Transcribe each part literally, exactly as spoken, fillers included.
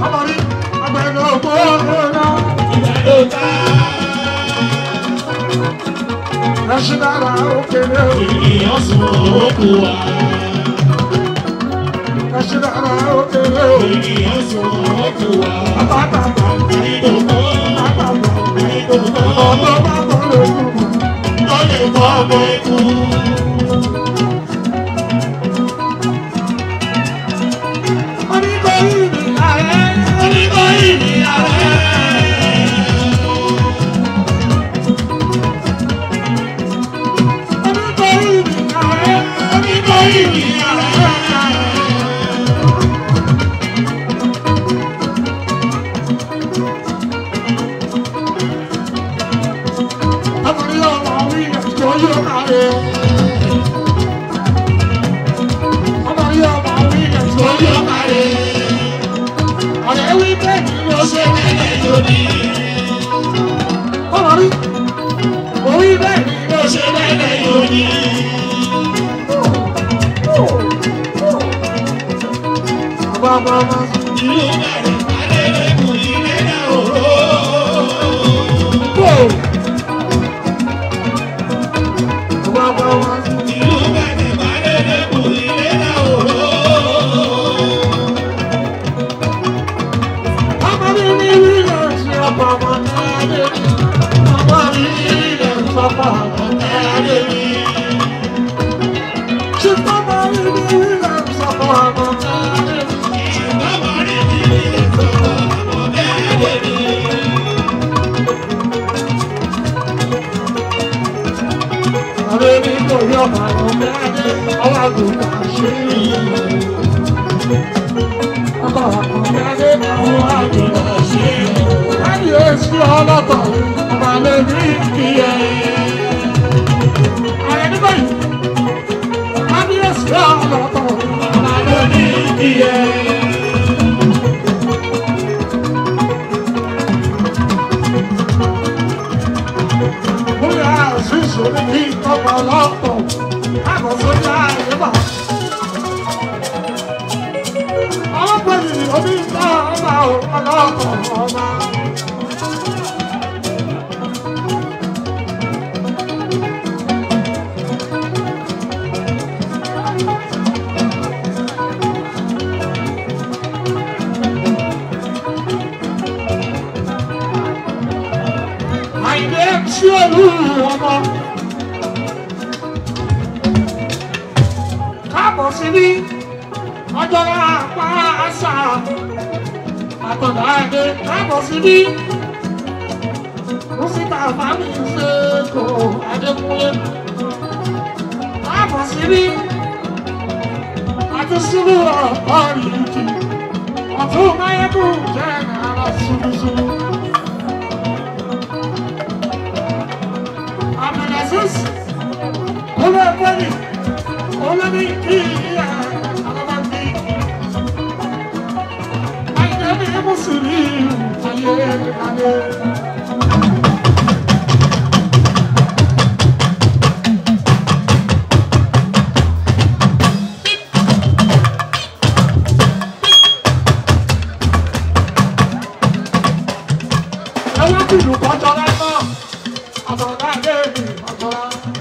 Amari, agbẹ̀dọ̀ gbòòrò náà. Ìgbàdo ta. Ẹṣin dára òkèlè o. Ènìyàn sùn òkú wa. Ẹṣin dára òkèlè o. Ènìyàn sùn òkú wa. Àtàtàtà. Àyídòkó. Àtàtà. Àyídòkó. Ọ̀dọ́ bá bọ̀ lójú. Tó lè kọ́ ọmọ ikú. Oníkóyí ni ààrẹ. Oníkóyí ni ààrẹ. Oníkóyí ni ààrẹ. Oníkóyí ni ààrẹ. Amari ọmọ Williams tó yóò kárẹ. Amari ọmọ Williams tó yóò kárẹ. Ọ̀rẹ́ wí bẹ́ẹ̀ ni ló ṣe Ṣé bẹ́ẹ̀ lóní? Amari. Òwí bẹ́ẹ̀ ni ló ṣe Ṣé bẹ́ẹ̀ lóní? Bàbá bàbá. Ìlú bẹ̀rẹ̀ pàdé lẹ́kùn ilé náà òró. Bàbá bàbá. Ìlú bẹ̀rẹ̀ pàdé lẹ́kùn ilé náà òró. Amari ni Williams ní ọ̀pọ̀ ọmọ náà lé mi. Amari ni Williams ọ̀pọ̀ ọmọ náà lé mi. Ṣé Amari ni Williams ọ̀pọ̀ ọmọ náà lé mi? Bàbárí mi lè sọ ọmọ bẹ́ẹ̀ lé mi. Ọ̀rẹ́ mi kò yọ ọmọ náà lé mi. Ọwọ́ àgùntàn ṣe é yí. Ọkọ̀ ọmọ náà lé mi. Ọwọ́ àgùntàn ṣe é yí. Kábíyèsí ọlọ́tọ̀ ọba lè ní ìyẹ́. Ààrẹ nígbà yìí, kábíyèsí ọlọ́tọ̀ ọba lè ní ìyẹ́. Bóyá àṣìṣe ní kí ọba ọlọ́tọ̀ káàbọ̀ sórí àyèbá. Ọlọ́pàá yìí omi ń bá ọba ọlọ́tọ̀ ọba. Àìdè tí olú ọmọ. Káàbọ̀ sí ní ọjọ́ apá àṣà. Àtọ̀dá àdé káàbọ̀ sí ní. Rúsítà Fámi ṣe kò Adékúnlé. Káàbọ̀ sí ní. Àti Súlù ọ̀rí ìjì. Ọ̀tún Máyégún jẹ́ nàrà ṣubúṣubú. Abdulaziz olóògbéni olómi kíyà alábàbí àìdẹ́bí mùsùlùmí ayé ayé. Ẹlẹ́bìnú kọjọ lẹ́kọ̀ọ́. Àtọ̀dá Adéèmí àtọ̀dá.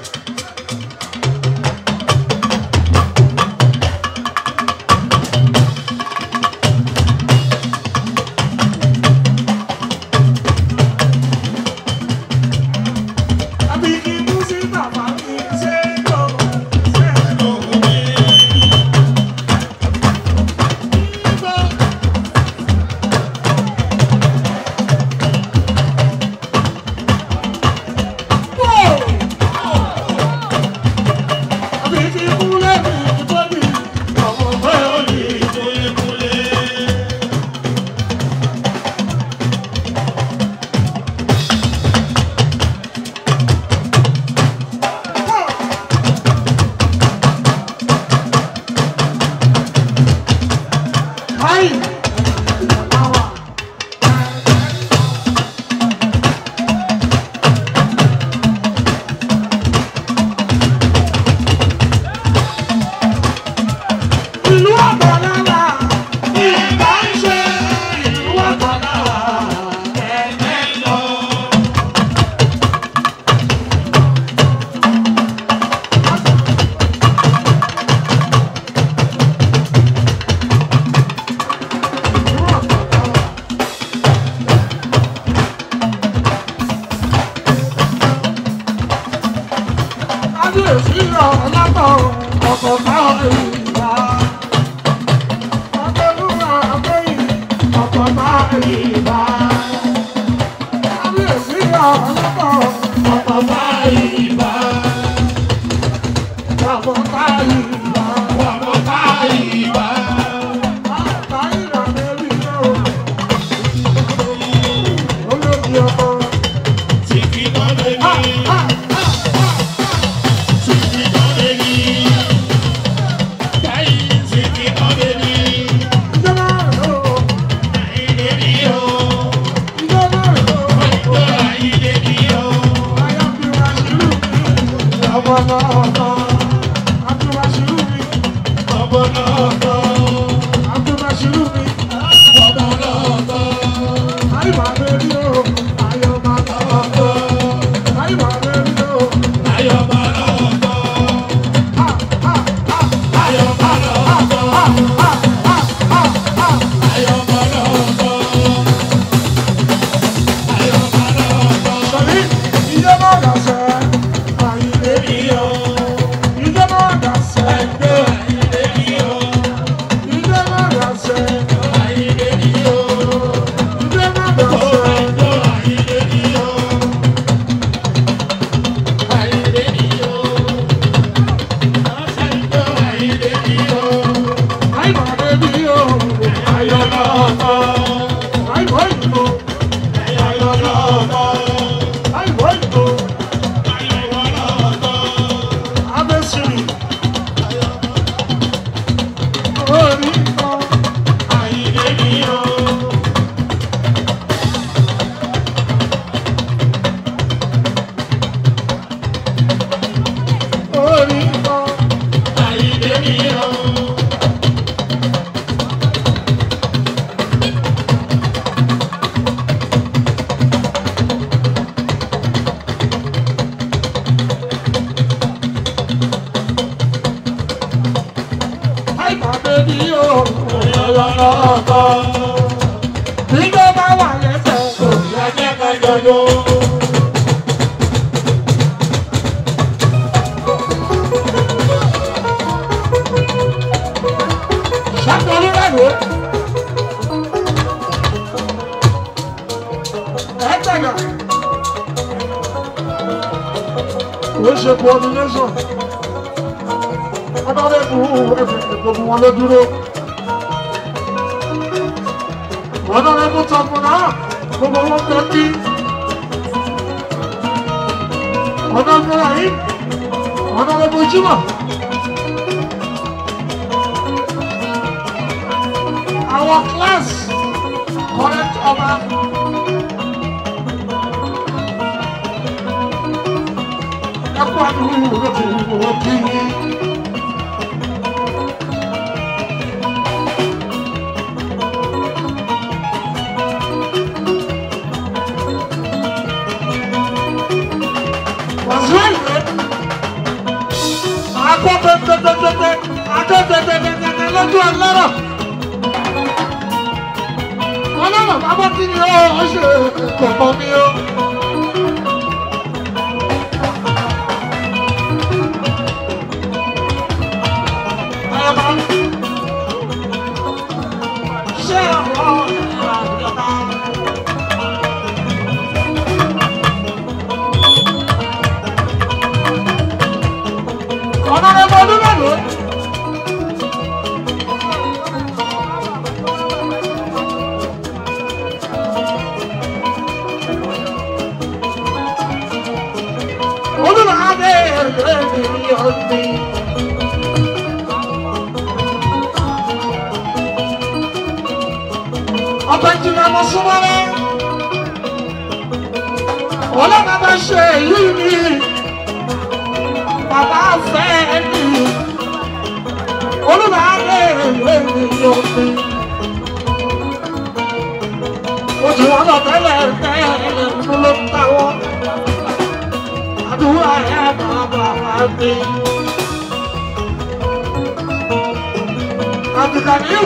Àbíkí Músí bàbá mi ṣe é lò ṣe é lò mí. o. Ayọ̀ lọ́mọ. Àìwọ̀ ìbò. Ayọ̀ lọ́mọ. Àìwọ̀ ìbò. Abẹ́sìrì. Orí kan. Àyìnlé mi o. Orí kan. Àyìnlé mi o. Coordination. Ọ̀dọ́dẹ́ kú ẹ̀fẹ̀ gbogbo wọn ló dúró. Ọ̀dọ́dẹ́ kú tọkùn náà gbogbo wọn tó kí. Ọ̀dọ́dẹ́ ráyí. Ọ̀dọ́dẹ́ kú jímọ̀. Our class correct ọba. Ẹkú àdúgbò ló ti wò kí. Akọ́tẹ̀tẹ̀tẹ̀tẹ̀ lójú ọlọ́rọ̀. Ọlọ́rọ̀ bábọ́ kí ni ó ṣe kọ̀ọ̀kan mi ó. Ayọ̀bá ṣé ọ̀rọ̀ ìrọ̀lọ́ta. Ọ̀nà ẹ̀mọ́ ọdún mẹ́lòó. Olúwàdé ẹ̀rẹ́ ọ̀gbìn. Ọ̀pẹ jìnnà mọ̀ súnmọ́ rẹ̀. Ọlọ́mọ bá ṣe èyí ni. Bàbá fẹ́ mi. Olúwàdé ẹ̀rẹ́ ọ̀gbìn. Ojú wọn lọ tẹ́lẹ̀ tẹ́lẹ̀ ló ń táwọ́. Àdúrà ẹ̀ bàbá mi. Àbíkàníyù.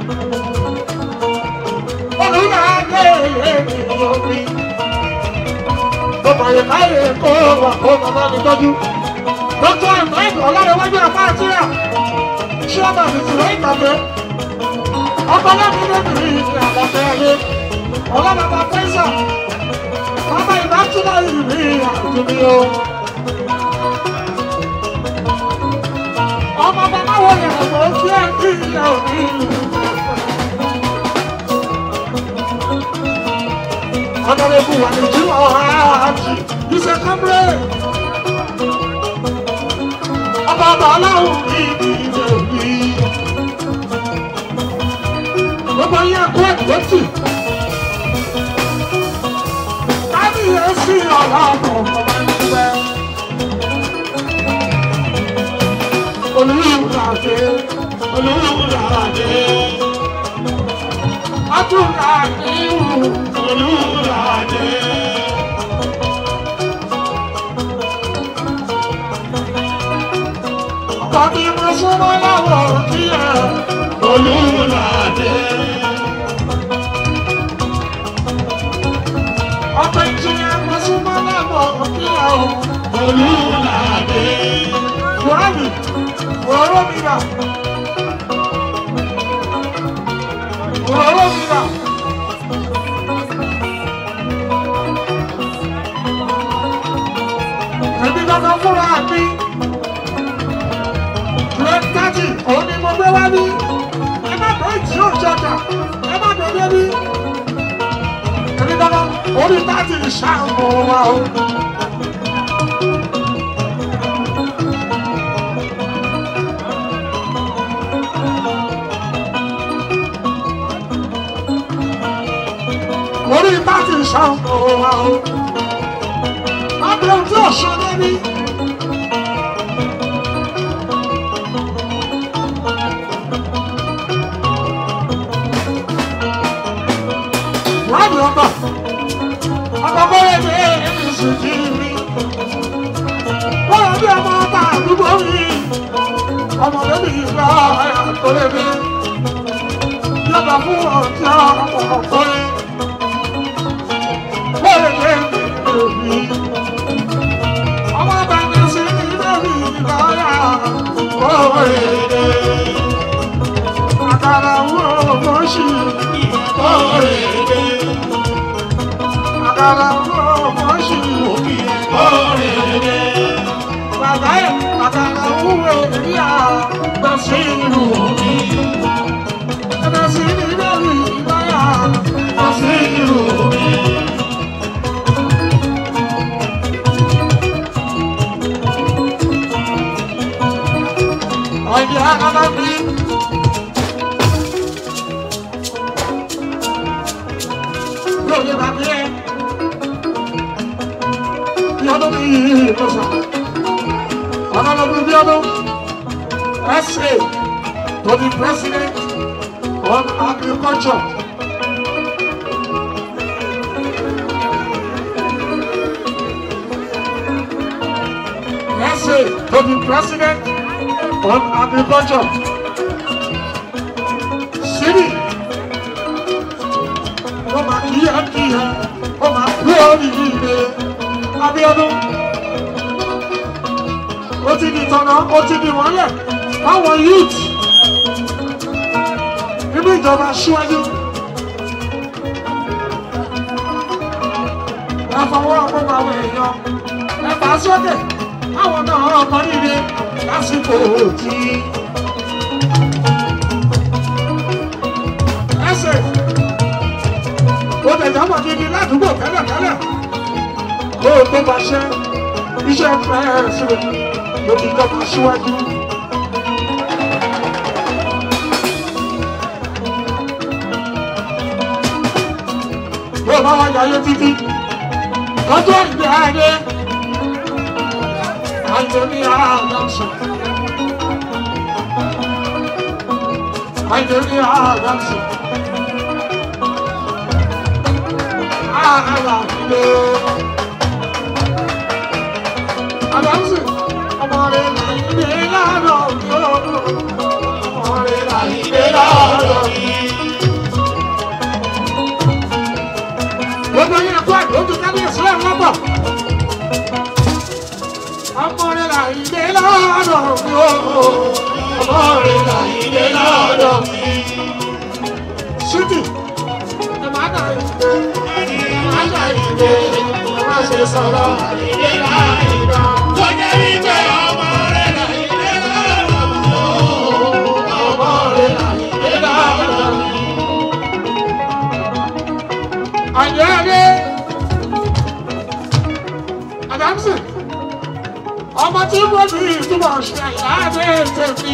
Olúwàdé ẹ̀rẹ́ ọ̀gbìn. Bàbá yẹn káyè kó wà kó bàbá mi tọ́jú. Dọ́kítọ̀ Ibrahim Ọlọ́rẹ̀wájú Àfáàtìyà. Ṣé ọmọ mi ti rẹ̀ ìtàgé? Ọkọ̀ lẹ́nu lóbìnrin ìfẹ́ àbàfẹ́ ayé. Ọlọ́bàbà Fẹ́sà. Bàbá ìbátúmọ̀ ìrìn àjùmí o. Ọmọ bàbá wọlé ẹ̀gbọ́n tí ẹ̀ ń kí ìyá òní. Ọ̀dọ́lẹ́bù wà ní jí ọ̀háàjì. Ìṣe kọ́mrẹ́. Ọba ọba aláwọ̀ ní ìdíje òbí. Gbogbo yẹn kó ẹ̀gbọ́n tì. Kábíyèsí ọlọ́mọ ọmọ ẹgbẹ́. Olúwàdé, Olúwàdé. Àdúrà níwù Olúwàdé. Tàbí mo súnmọ́ láwọ̀ kí ẹ Olúwàdé. Ọ̀pẹ ìjìyà mo súnmọ́ láwọ̀ kí ẹ Olúwàdé. Buhari, òróró mi rà. Òróró mi rà. Èmi gbọ́dọ̀ fúnra mi. Twenty thirty, òun ni mo gbé wá ní. Ẹ má bọ́ ìjì. ẹ má gbẹdẹ bí ẹni dáná orí táàtì ìṣàmù wa o. orí táàtì ìṣàmù wa o. abẹ́rẹ́ tí ò ṣe débi. Wàá ọba ọba bọ́lá ní ẹni sùn kí rí. Bọ́lá bí ọmọ ọba àdúgbò rí. Ọmọ lórí ìgbà àtọ́lẹ̀ mi. Yọba fún ọtí ọmọ ọ̀pọ̀lẹ̀. Bọ́lá ní ẹni rí. Ọmọ ọba ní sí lórí ìgbà ọ̀pọ̀lẹ̀. Àkàrà wo mo ṣì ọ̀pọ̀lẹ̀. Àkàrà wo mo ṣì ọ̀pọ̀lẹ̀. Bàbá ẹ̀ àkàrà wo èrí à lọ sí ìlú mi. Ẹ̀dá sí ní lórí ìgbáyà lọ sí ìlú mi. Ọ̀yẹ́ àkàrà mi. Lóye bàbá ẹ̀ bí ọdún ní ìlọ́sàn. Honorable Biodo, S A to the President on Agriculture. S A to the President on Agriculture. City, ó máa kí ẹ kí ẹ, ó máa kú orí ilé Abíọ́dún. Ó ti di tọ̀nà, ó ti di wọ́n lẹ̀ fáwọn youth nínú ìjọba Aṣíwájú. Ẹ fọwọ́ ọgbọ́n àwọn èèyàn, ẹ fà á sókè, àwọn náà ọkọ̀ nílé lásìkò tí. Ẹsẹ̀ ó tẹ̀jà mọ̀ gidi ládùúgbò tẹ́lẹ̀tẹ́lẹ̀ kó o tó bá ṣe iṣẹ́ fẹ́ẹ́ sílẹ̀. Lórí ìjọba Aṣíwájú. Yóò bá wáyé ayé títí. Lọ́jọ́ ìgbé ayé. Àìjẹ́ní àdáṣe. Àìjẹ́ní àdáṣe. Àhàlà ìdè. Àdáṣe. Ọmọ rẹ̀ là ń gbé lọ́dọ̀ mi o. Ọmọ rẹ̀ là ń gbé lọ́dọ̀ mi. Gbogbo yẹn kó àdójú kábíyèsí lẹ́nu lọ́pọ̀. Ọmọ rẹ̀ là ń gbé lọ́dọ̀ mi o. Ọmọ rẹ̀ là ń gbé lọ́dọ̀ mi. Ṣítì, ẹ máa dà ìgbé, ẹ máa dà ìgbé, ẹ máa ṣe sọ̀rọ̀ ìgbé láì dá. Lọ́jọ́ ìgbé ọmọ rẹ̀ là ń gbé lọ́dọ̀ mi o. Ọmọ rẹ̀ là ń gbé lọ́dọ̀ mi. Àyẹ̀rẹ́ Adamsi, ọmọ tí mo bí ìtumọ̀ ṣe àyàdé tèmi.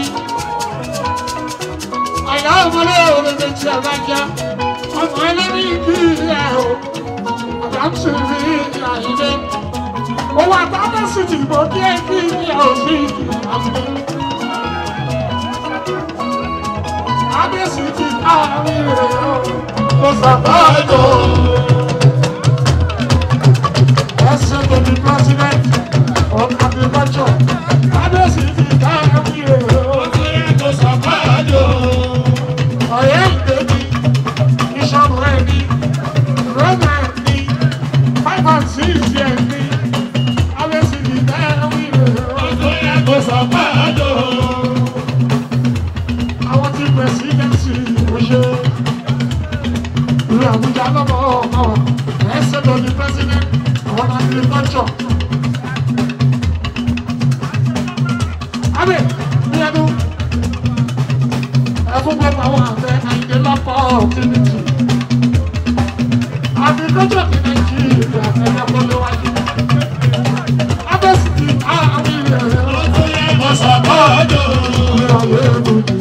Àyà ọmọlé òrèlè tí a bá já, ọmọ ẹlẹ́ni bí ilẹ̀ o. Adamsi rí àyídé. Owó àtàwọn sì ti gbò kí ẹbí ilẹ̀ òfin àmì. Adéṣì ti káàrí rẹ̀ o. Mo sàbáàdò. S A to the President of Agriculture. Adéṣì ti káàrí rẹ̀ o. Mo sàbáàdò. Ọ̀yẹ́ ìdèbí, ìṣọ̀rọ̀ ẹni, rọ́nà ẹni, five and six years ni. Adéṣì ti káàrí rẹ̀ o. Mo sàbáàdò. Àwọn tí Presidency kò ṣe. Ìlú Àbújá lọ́mọ ọmọ S A to the President of Agriculture. Abe, ní ẹnu, ẹ fún gbogbo àwọn àgbẹ̀ àyìnlé lọ́pọ̀ opportunity. Agriculture in Nigeria ẹ̀yẹ kò lè wájú. Abẹ́sìtì àwọn ilẹ̀ rẹ̀ Mo sọ bọ́ọ̀dọ̀. ìrọ̀lẹ́ èbùdì.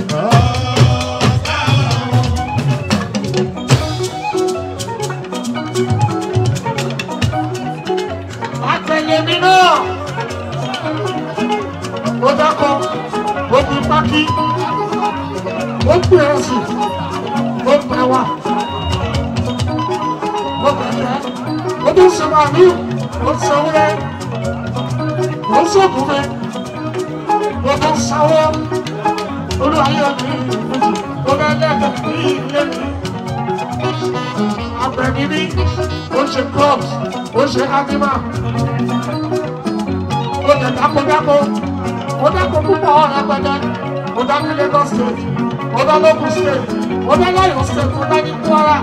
Àtẹ̀yẹmí náà ó dákọ̀ ó fi pákí ó pè é sí ó pè wá ó bẹ̀rẹ̀ ó tún ṣe màálù ó ṣe wúrẹ́ ó ṣògùnfẹ́ ó tún ṣàwọ́ olúwayé mi ó bẹ lẹ́gbẹ̀ẹ́ ní ilé mi abẹ̀mí ní ó ṣe crops ó ṣe animal ó lè dákódákó ó dákó púpọ̀ ọ̀rẹ́pẹ̀lẹ́ ó dá ní Lagos state ó dá lókun state ó dá lọ́yọ̀ state ó dá ní Kwara.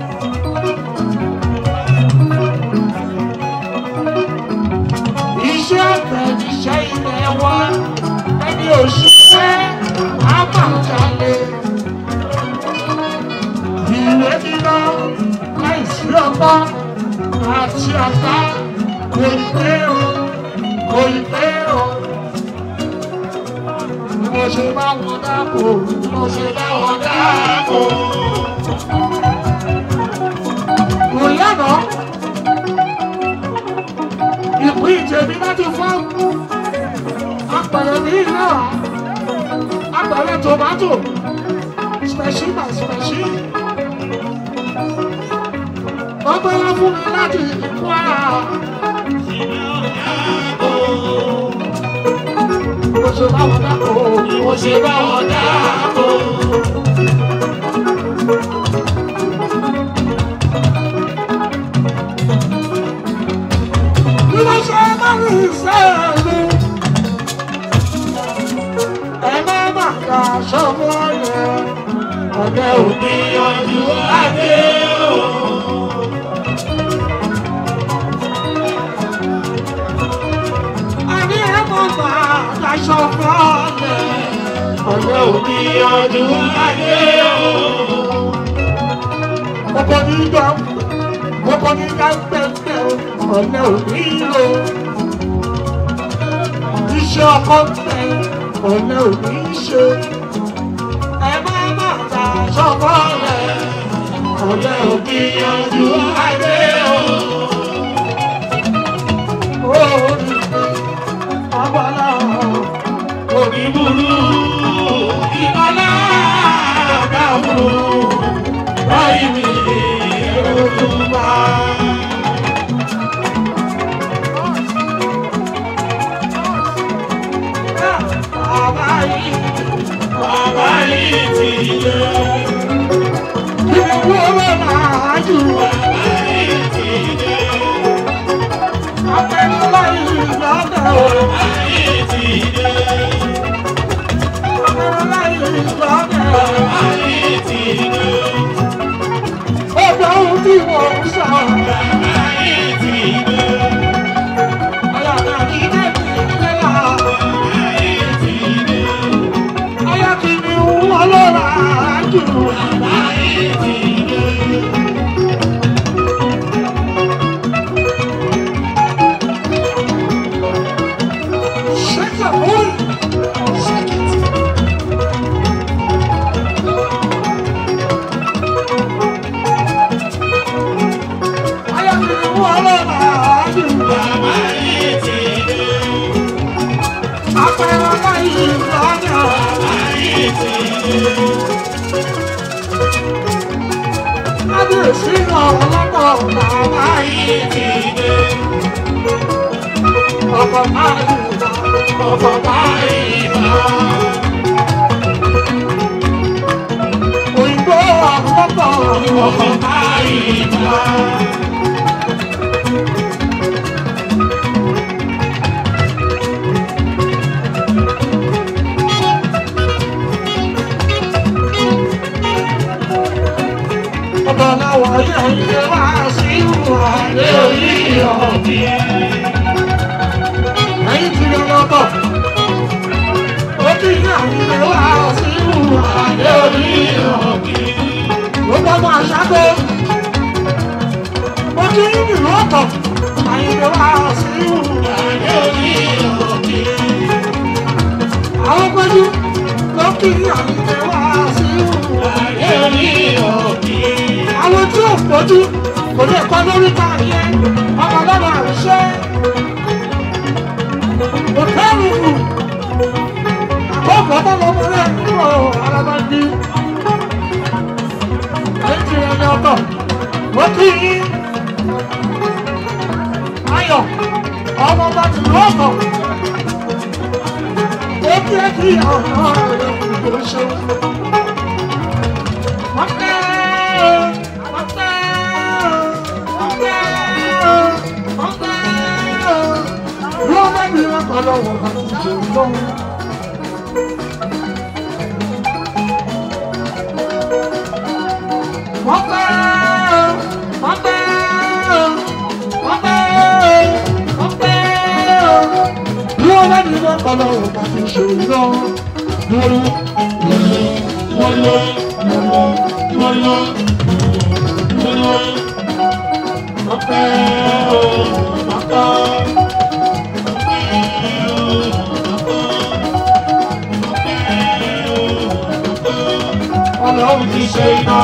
Iṣẹ́ àgbẹ̀ níṣẹ́ ilẹ̀ wa ẹni òṣìṣẹ́ á máa jalè. Ìwé níná láìsí ọgbọ́n àti àgbá kò ì pé o kò ì pé o. Mo ṣe bá wọn dáko, mo ṣe bá wọn dáko. Kò yànà ìpín ìjẹ̀bi láti fọ́ apẹ̀rẹ̀ ní náà apẹ̀rẹ̀ tomato special by special. Wọ́n gbé wá fún mi láti Kwara. Mo ṣe bá wọn dáko, mo ṣe bá wọn dáko. Bí wọ́n ṣe bá rí sẹ́ẹ̀lú, ẹ má má kà sọ́mọ́ yẹn, ọ̀dẹ òbí ọdún adé o. Aṣọ fọ́ọ̀lẹ̀ ọ̀lẹ́ òní ọdún ayé o. Ọkọ̀ ní ìjọ ọkọ̀ ní ìjọ pẹ̀pẹ̀ ọ̀lẹ́ òní lo. Iṣẹ́ ọkọ̀ tẹ̀ ọ̀lẹ́ òní ṣe. Ẹ má má ta aṣọ fọ́ọ̀lẹ̀ ọ̀lẹ́ òní ọdún ayé o. Ó ní ọgbọ́n òní burú ìkọlá dàbò báyìí mi olùmọ̀. Bàbá yìí bàbá yìí ti dé. Kí ni wọ́n lọ máa jù? Bàbá yìí ti dé. Abẹ́rẹ́ láyé lọ́dọ̀ o. Bàbá yìí ti dé. Ọjọ́ ohun tí wọ́n ń sọ. Bàbá yìí ti dé. Ọlọ́dà ní débi nílá. Bàbá yìí ti dé. Ọyọ́ kì ní wọ́n lọ́ra jù. Bàbá yìí ti dé. Shake your boy. Shake it. kí ìlú ọ̀tọ̀ àyìnbó wá sí ìhù. Àwọn péjú ló kí àyìnbó wá sí ìhù. Àwọn tí ò fojú kò lè kọ́ lórí ta yẹn ọmọ lọ́dọ̀ àrùṣẹ́. Òtẹ́ẹ̀lì kù àkókò tó lọ mọ́lẹ̀ nínú alábàndí. Èyí ẹni ọ̀tọ̀ ló kí ayọ̀ ọmọ bá ti lọ́ ọ̀tọ̀. Ó kí ẹ kí ọ̀nà rẹ̀ kò ṣe. Wọ́n tẹ́ wọ́n tẹ́ wọ́n tẹ́ wọ́n tẹ́ wọ́n bá bí wọn kọ́ lọ́wọ́ àti ṣe lọ́wọ́. Wọ́n tẹ́ wọ́n tẹ́ wọ́n tẹ́ wọ́n tẹ́ wọ́n bá bí wọn kọ́ lọ́wọ́ àti ṣe lọ́wọ́. Lórí wọ́n lọ wọ́n lọ wọ́n lọ wọ́n tẹ́ wọ́n tẹ́. Ọlọ́run ti ṣe iná.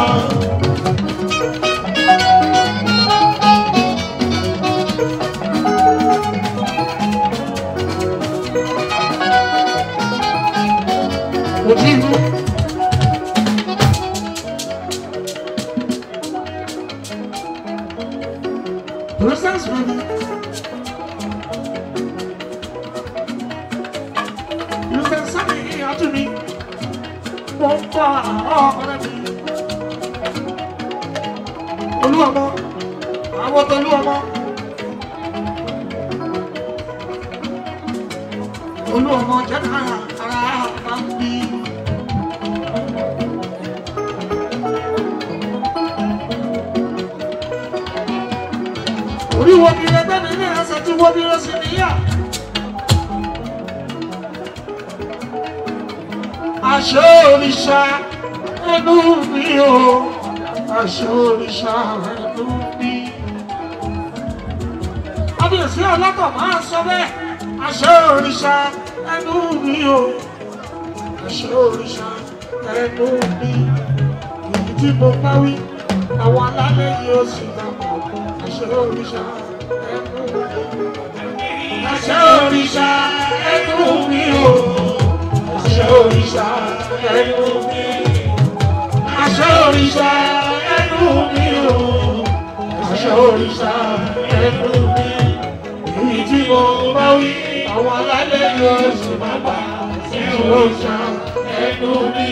Ojú ìlú. Process ready. You can send me here to me. Pọ́ńpà ọ̀rẹ́ mi. Olúọmọ, àwọn tó Olúọmọ. Olúọmọ jẹ́ ká ara máa ń bí. Oríwo mi ẹgbẹ́ mi ní ẹsẹ̀ tí wọ́n bí lọ sí níyà. Àṣẹ òrìṣà ẹnu mi o, àṣẹ òrìṣà ẹnu mi. Kábíyèsí ọlọ́tọ̀ máa sọ bẹ́ẹ̀, àṣẹ òrìṣà ẹnu mi o, àṣẹ òrìṣà ẹnu mi. Èyí tí mo bá wí, àwọn alálẹ̀ yóò sì dàpọ̀, àṣẹ òrìṣà ẹnu mi. Àṣẹ òrìṣà ẹnu mi o. Àṣẹ òrìṣà ẹnu mi. Àṣẹ òrìṣà ẹnu mi o. Àṣẹ òrìṣà ẹnu mi. Èyí tí mo bá wí, àwọn alálẹ̀ yóò sì máa bá. Àṣẹ òrìṣà ẹnu mi.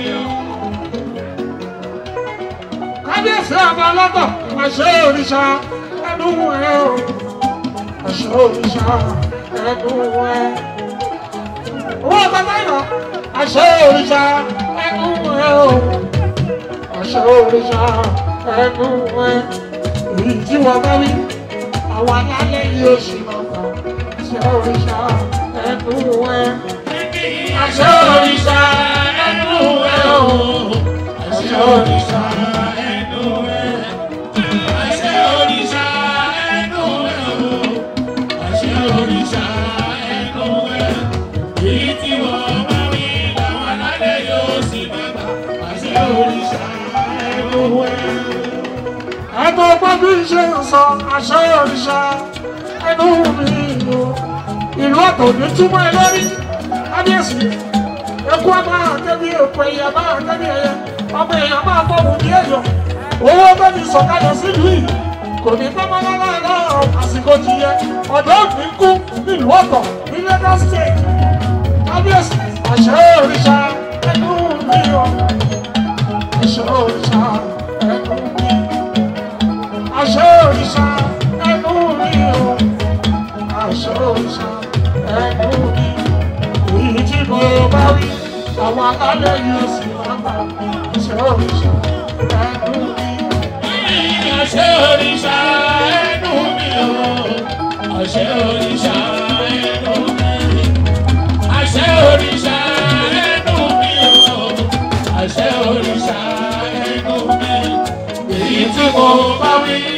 Kábíyèsí ọba ọlọ́tọ̀, àṣẹ òrìṣà ẹnu ẹ o. Àṣẹ òrìṣà ẹnu ẹ. Owó bàbá yọ, àṣẹ òrìṣà ẹnu ẹ o. Àṣẹ òrìṣà ẹnu ẹ. Èyí tí wọ́n bá wí, àwọn alálẹ̀ yóò sì máa bá. Àṣẹ òrìṣà ẹnu ẹ. Àṣẹ òrìṣà ẹnu ẹ o. Àṣẹ òrìṣà ẹnu ẹ. Àṣẹ òrìṣà ẹnu ẹ o. Àṣẹ òrìṣà ẹnu ẹ. Èyí tí wọ́n bá wí, àwọn alálẹ̀ yóò sì máa bá. Àṣẹ òrìṣà ẹnu ẹ. Ẹnu ọgbọ́n bí ṣe ń sọ, àṣẹ òrìṣà ẹnu mi o. Ìlú ọ̀tọ̀ ní túmọ̀ ẹ lórí. Kábíyèsí, eku a máa tẹ́bí èpo èèyàn máa tẹ́bí ẹyẹ. Ọmọ èèyàn máa fọ́ọ̀mù bí èèyàn. Owó tó ti sọ̀kalẹ̀ sílùú yìí kò ní pẹ́ mọ́ lọ́wọ́ àsìkò ti yẹ. Ọ̀dọ́ òní kú nílùú ọ̀tọ̀ ní Lagos State. Kábíyèsí, àṣẹ òrìṣà ẹnu mi o. Àṣẹ òrìṣà ẹnu mi. Àṣẹ òrìṣà ẹnu mi o. Àṣẹ òrìṣà ẹnu mi. Èyí tí mo bá wí, àwọn alálẹ̀ yóò sì máa bá. Àṣẹ òrìṣà ẹnu mi. Àṣẹ òrìṣà ẹnu mi o. Àṣẹ òrìṣà ẹnu mi. Àṣẹ òrìṣà ẹnu mi o. Àṣẹ òrìṣà ẹnu mi. Èyí tí mo bá wí,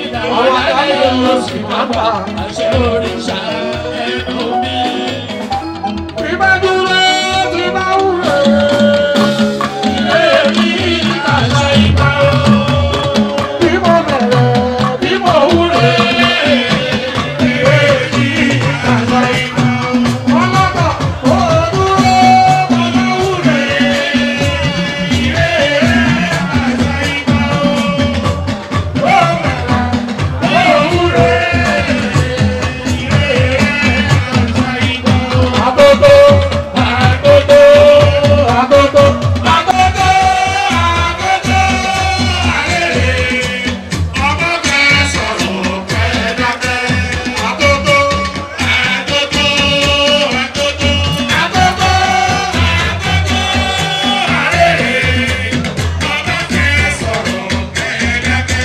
àwọn akáyé ló sì máa bà. àṣẹ òrìṣà ẹnu mi. Bí bá dúró bí bá wúlò. Ilé mi àṣà ìgbà o. Bí mo bẹ̀rẹ̀ bí mo wúlò. Ilé mi àṣà ìgbà o. Ọlọ́kọ̀ ó dúró bọ́lá wúlò. Ilé àṣà ìgbà o. Ó bẹ̀rẹ̀ ó wúlò. Ilé àṣà ìgbà o. Agogo Agogo. agogo. Agogo, agogo, arére, ọmọ kẹ sọ̀rọ̀ kẹ dákẹ́. Agogo, agogo, agogo, agogo, agogo, arére, ọmọ kẹ sọ̀rọ̀ kẹ dákẹ́.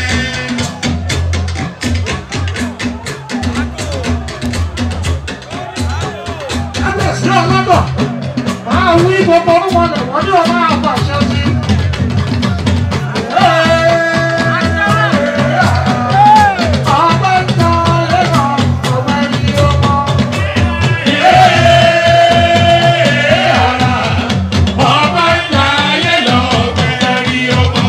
Kábíyèsí ọlọ́dọ̀ máa wí gbogbo orúkọ rẹ̀ wọ́n ní ọba àpàṣẹ sí. Ọba ń ta lẹ́nà ọba ẹni ọmọ. Ọba ìyá ayé lọ bẹ̀rẹ̀ rí ọmọ.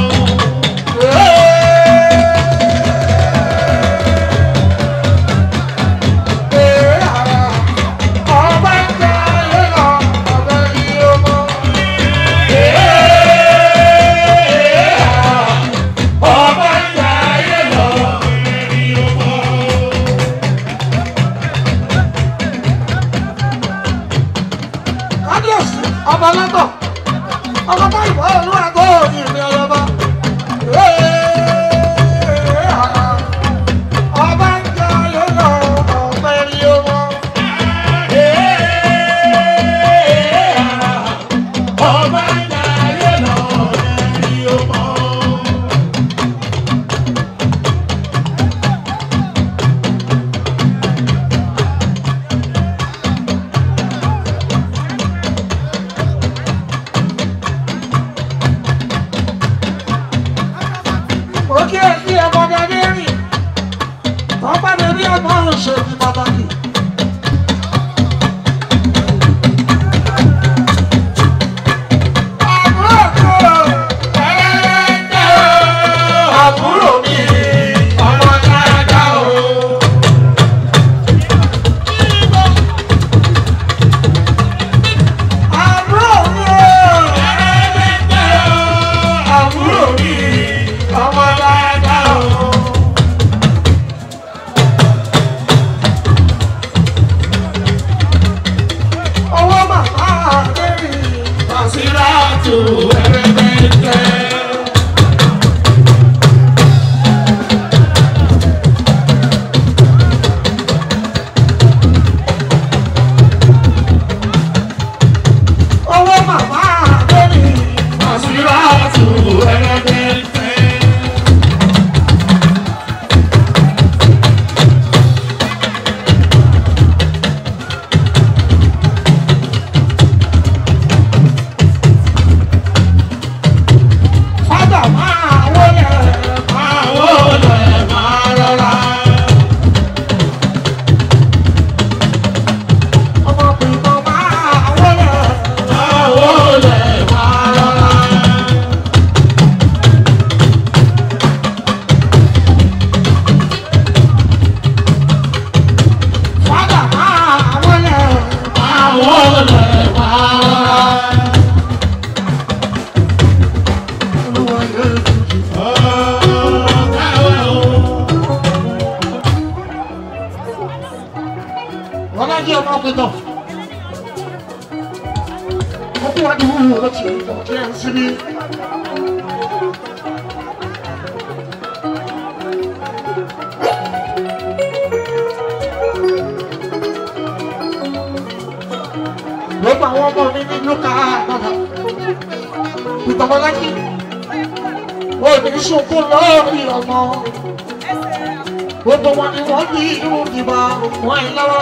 Ọba ń ta lẹ́nà ọba ẹni ọmọ. Ọba ìyá ayé lọ bẹ̀rẹ̀ rí ọmọ. Kábíyèsí ọba lọ́tọ̀ ọba báyìí wọ́n olúwa tó ní ìrìn ọlọ́ba. Ọba ń ta lẹ́nà ọba ẹni ọmọ. Ọba ìyá ayé lọ bẹ̀rẹ̀ rí ọmọ. Mo kí ẹ sí ọmọdé ní rìn. Ọba mi rí ọmọ ṣe ní pàtàkì. Àbúrò mi ọmọ dáadáa o. Àbúrò mi o. Àbúrò mi ọmọ dáadáa o. Owó màmá àgbẹ̀rì. Basiratu ẹrẹbẹtẹ. Owó màmá àgbẹ̀rì. Basiratu ẹrẹbẹtẹ. Fádà máa wọlé. Máa wọlé máa rọra. Ọmọkùnrin kan máa wọlé. Máa wọlé máa rọra. Fádà máa wọlé. Máa wọlé máa rọra. Olúwa yóò tutù. Ọ̀gá wa o. Wọ́n bá jẹ́ ọmọkùnrin náà. Ó kú wájú wúwo ló ti rí ọ̀kí ẹ̀ ń síbí. Gbogbo àwọn ọmọ mi ní lókà àgbàdà. Ìtọ́mọlájí. Ó ní sunkún lórí ọmọ. Gbogbo wọn ni wọ́n ní irú ìdìbò wọn ẹ̀ lọ́wọ́.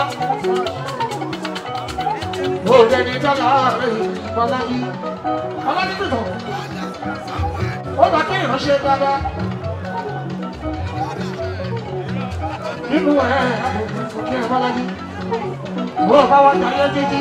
Ó lẹ́ni dọ́là rẹ̀ Bọ́lájí. Bọ́lájí tuntun. Ó bá kí ìránṣẹ́ dáadáa. nínú ẹ̀ kí ẹ bá lájú. Wọ́n bá wá jayé títí.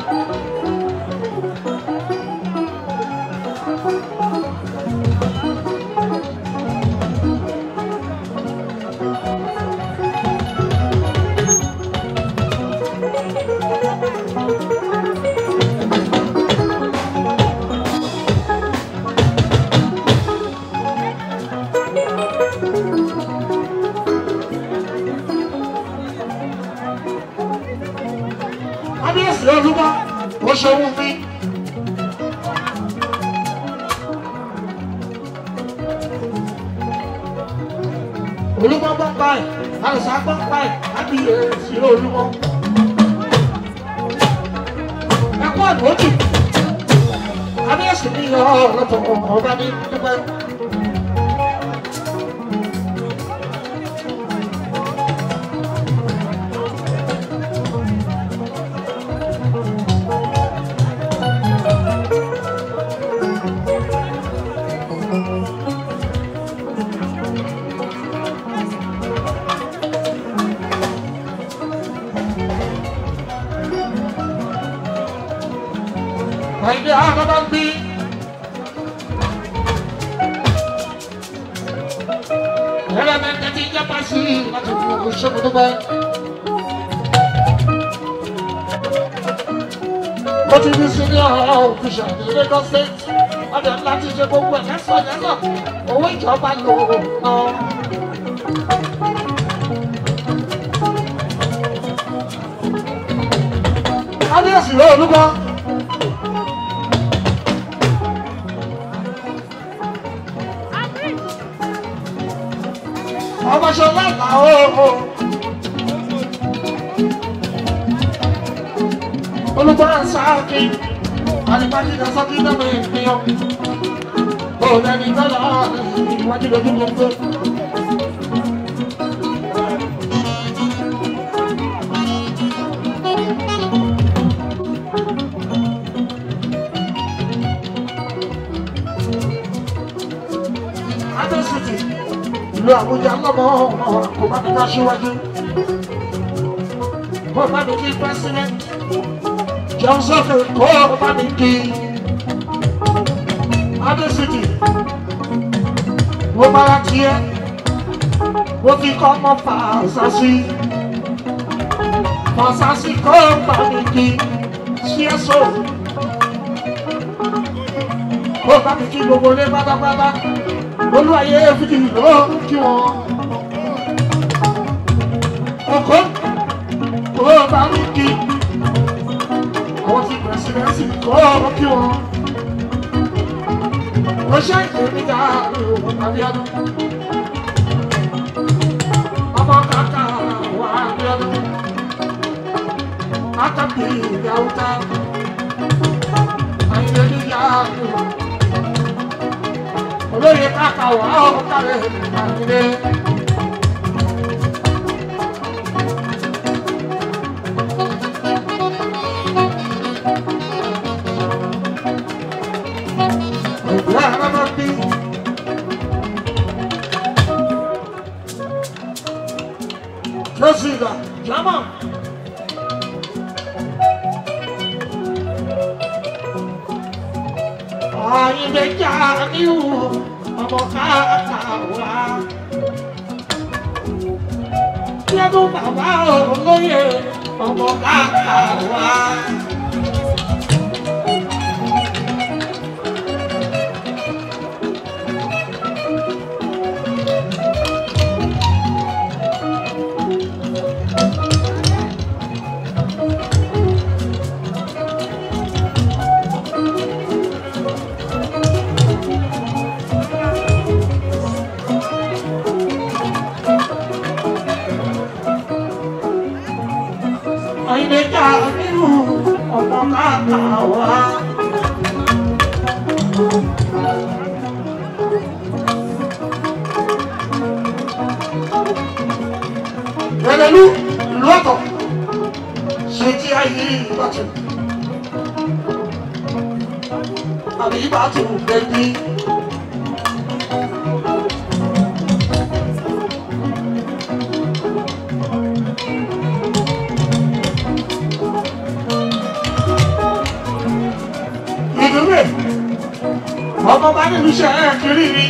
Kábíyèsí Olúmọ, ó ṣe wù mí. Olúmọ gbọ́ pa ẹ̀, àrùsá gbọ́ pa ẹ̀, kábíyèsí Olúmọ. Ẹ̀kọ́ àdójì, kábíyèsí mi yọ ọ̀rọ̀tọ̀ ọba ní pípẹ́. Àìdí àgbàbà ń bí. Ẹlẹ́mẹ̀tẹ̀ ti jẹ́ pàṣí láti fún òṣèlú tó bẹ́. Ó ti di senior official ní Lagos State. Ọ̀dọ̀ láti ṣe gbogbo ẹ̀ lẹ́sọ̀ lẹ́sọ̀. Owó ìjọba lò ó. Kábíyèsí ló Olúmọ. Ọmọ ṣọlá ìgbà ooo. Olùkọ́ sáàkì, àdìpákì kan sọ́kì náà mi ìpínyàn. Òun ẹni tọ́lá ìwájú lójú gbogbo. Adésìtì. Ìlú Àbújá lọ́mọ kò bá mi ká síwájú. Kó bá mi kí president. Jẹun sókè kó bá mi kí. Adésìtì. Mo bára tiẹ̀. Mo fi kọ́ ọmọ Fàṣásí. Fàṣásí kó bá mi kí. Ṣíẹ́sọ̀. Kó bá mi kí gbogbo ilé pátápátá. Olúwayé fìdí ló kí wọn. Ọkọ kó bá mi kí. Àwọn tí pẹ̀sìdẹ́nsì kó kí wọn. Ó ṣe ìpèníjà Abíọ́dún. Ọmọ kàkà wà Abíọ́dún. Akàbí ìyàwóta. Àyìnlẹ́ níyà olóyè káka wà ó kárẹ̀ àdìrẹ́. Ìgbà àbábá bí. Lọ́sìgà jámọ̀. Àyìnlẹ́ jà níwò. Ọmọ káàkà wá. Lẹ́nu bàbá olóyè ọmọ káàkà wá. Àyìnlẹ́jà nínú ọmọ káàkà wá. Ẹlẹ́lú lọ́tọ̀ ṣe tí ayé ìbátú. Àbí ìbátú bẹ́bí. níbi iṣẹ́ ẹ̀ kiri ni.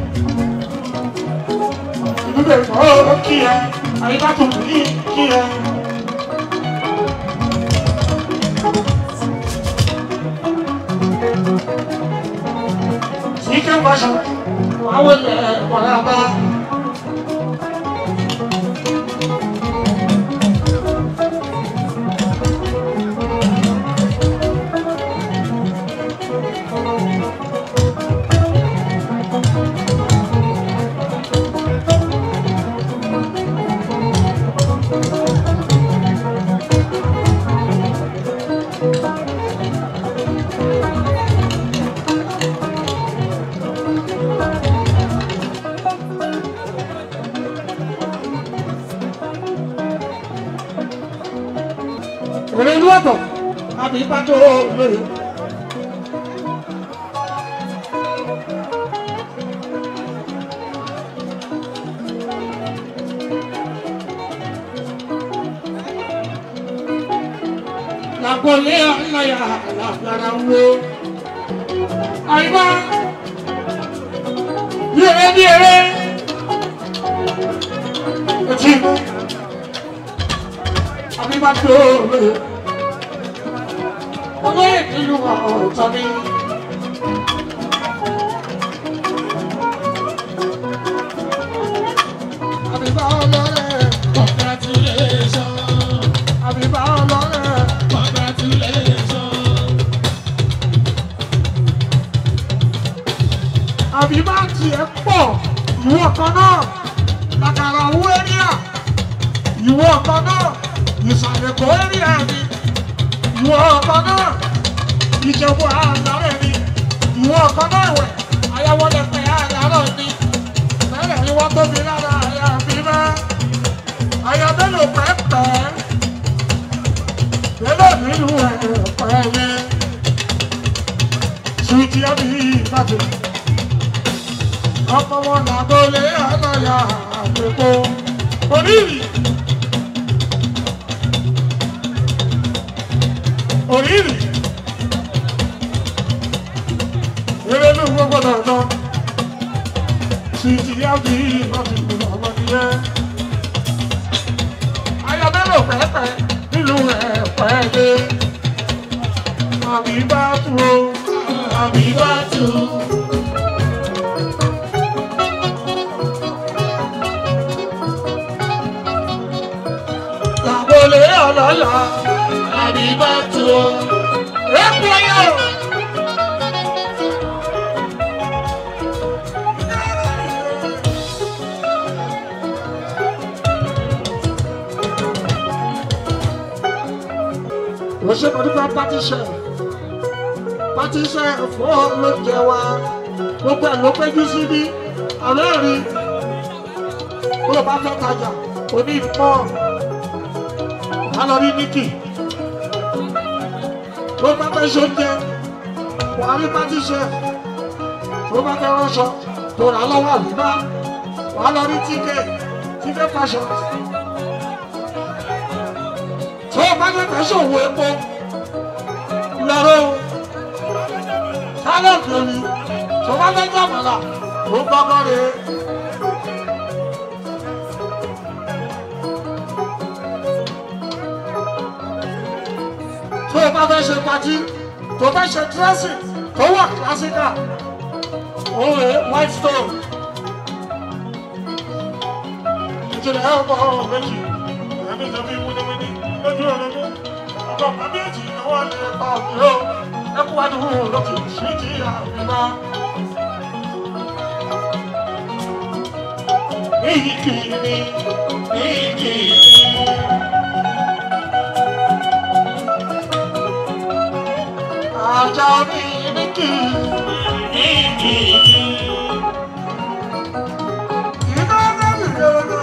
Ìdúgbò ìfọ̀ kí ẹ, àyíká tó kí kí ẹ. Ike mbasha, wawe le walaba. Ere ìlú ọ̀tọ̀, àbí pàtó lórí. Làkọ̀lé àláyà àlàfíàrà wo. Àyíká bí eré bí eré. Etí inú. Àbí pàtó lórí. Olóyè ìlú ọ̀tọ̀ ni. Àbíbá ọlọ́rẹ̀. Congratulations. Àbíbá ọlọ́rẹ̀. Congratulations. Àbíbá tiẹ̀ pọ̀ ìwọ kan náà. Làkàrà owó ẹ́ríà. Ìwọ kan náà. Ìsàlẹ̀ kò ẹ́ríà ni. Ìwọ kan náà. Ìjọba àlàrẹ̀ ni. Ìwọ kan náà wẹ̀. Ayáwọlé pẹ̀ àlàrọ̀ ni. Bẹ́ẹ̀ ni wọ́n tóbi lára àyà àbíbá. Àyà mélòó pẹ́pẹ́. Bẹ́ẹ̀ nínú ẹ̀pẹ́ mi. Sùtì àbí ìbàdàn. Ọmọ wọn làgọ́lé àlàyà àgbègbò. Oríìrì. Oríìrì. Eré ló gbogbo dandan. Sùtì àbí ìbàdàn ọmọ nìyẹn. Àyà mélòó pẹ́pẹ́ nílùú ẹ̀pẹ́ mi. Àbí bá tu o. Àbí bá tu. Làgọ́lé àlàyà àbí bá tu o. Èkó yẹ o. Wọ́n ṣe pẹ̀lú bá pátíṣẹ̀. Pátíṣẹ̀ fún olóúnjẹ wa. Gbogbo ẹ̀ ló péjú síbí. Àlọ́ rí. Bó o bá fẹ́ tajà, o ní ìfọ́. Wà á lọ rí Níkì. Bó o bá fẹ́ ṣoúnjẹ, wà á rí pátíṣẹ̀. Bó o bá fẹ́ ránṣọ, tó rà lọ́wọ́ àbíbá. Wà á lọ rí tíkẹ̀, tíkẹ̀ fashion. Tó o bá fẹ́ fẹ́ ṣòwò epo, lọ́rọ́ o. Sálẹ̀ òkèèrè, tó o bá fẹ́ jàmàlà, ó gbọ́gbọ́ rẹ̀. Tó o bá fẹ́ ṣe patí, tó o fẹ́ ṣe dressing, tó wà kílásíkà, ó rẹ̀ white stone. Ìjìnlẹ̀ ẹ̀ ọkọ̀ ọ̀rọ̀ méjì, ẹ̀mí ìjọba ìwúniwúni lójú ọ̀rọ̀ mú. Ọkọ̀ méjì ni wọ́n lè pa òkè o. Ẹkú wá dúró lókè sí ti àbíbá. Èyí kì í ní, èyí kì í ní. Àjà mi ní kì í, èyí kì í ní. Ìgbà bẹ́ẹ̀ ni lọ́dọ̀.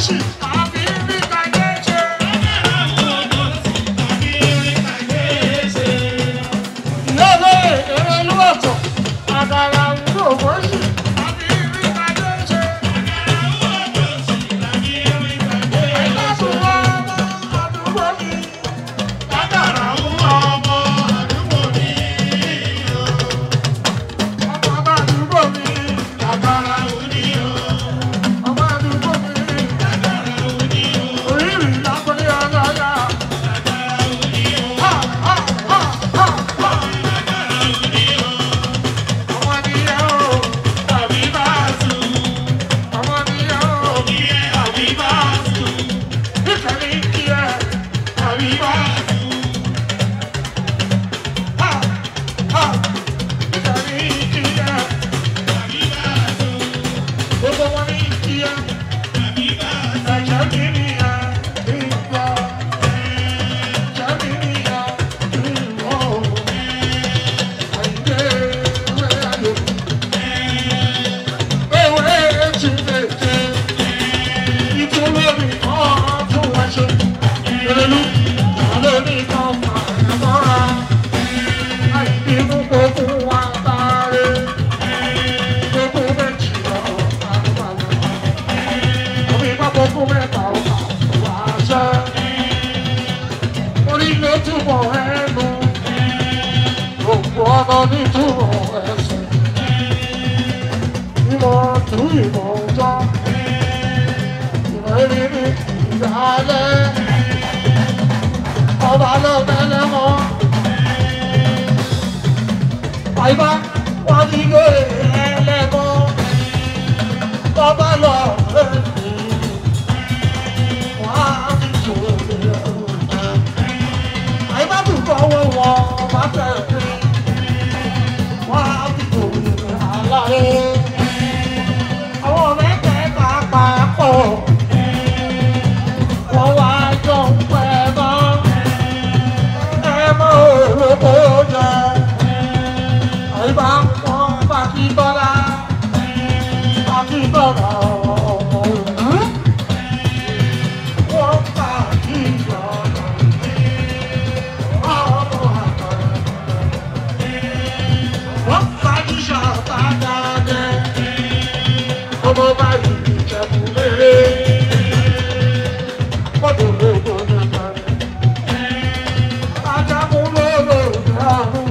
sì àbí ní kàyé ṣe. Ìyáwó èrè ìlú ọ̀tọ̀, àgàrà òwúrò bó sì àbí ní kàyé ṣe. Àìlásùn ọmọ àdúgbò mi, àgàrà òwúrò ọmọ àdúgbò mi. Ọmọ àdúgbò mi, àgàrà òwúrò. Ọmọ àdúgbò mi, oríire lápẹ́lẹ́ ọlọ́yà. Ha ha ha ha ha. Ọmọ nìyẹn o, àbí bá sùn. Ọmọ nìyẹn o, àbí bá sùn. Nítorí kí ẹ, àbí bá sùn. Ha ha. Nítorí kí ẹ, àbí bá sùn. Gbogbo wọn ní kí ẹ. Ẹ̀jẹ̀ kí ni ẹ ìgbà. Ẹ̀jẹ̀ kí ni ẹ ìwọ̀. Àìdé ewé ayò. Ewé ti tètè. Ìtúwé mi kan tún wá ṣe. Ìrẹ̀lú ìyàlẹ́ mi kan fàyà mọ́ra. Àìbínú gbogbo wa tààrẹ. Gbogbo méjì lọ àgbàlá. Omi pápọ̀ fún mẹ́ta ọ̀pá wá ṣẹ́. Orí ló túbọ̀ ẹnu. Gbogbo ọ̀nà ní túbọ̀ ẹsẹ̀. Ìmọ̀ tún ìmọ̀ ọjọ́. Ìmọ̀ ìrírí ìdálẹ́. Ọba lọ bẹ́lẹ̀ mọ́. Àyíká wọ́n ti gbé ẹlẹ́mọ́. Ọba lọ bẹ́lẹ̀. Wọ́n á ti ṣòro ẹ̀rọ. Àyíká tún fọwọ́ wọn bá tẹ̀lé. Wọ́n á ti ṣòro àlàyé. Àwọn mẹ́tẹ̀ẹ̀ta papọ̀. Wọ́n wá jọ ń pẹ́ mọ́. Ẹ mọ́ òróró jẹ. Àyíká wọn bá kí tọ́lá. Bá kí tọ́lá ọmọ òun. Wọ́n bá kí tọ́lá ọmọ àgbàrá. Wọ́n bá kí ṣàtà dáadẹ́. Ọmọ bá yìí ìjẹ̀bù lérè. Mọ́tò lóko nígbà rẹ̀. Ajamu lóró ìdáhùn.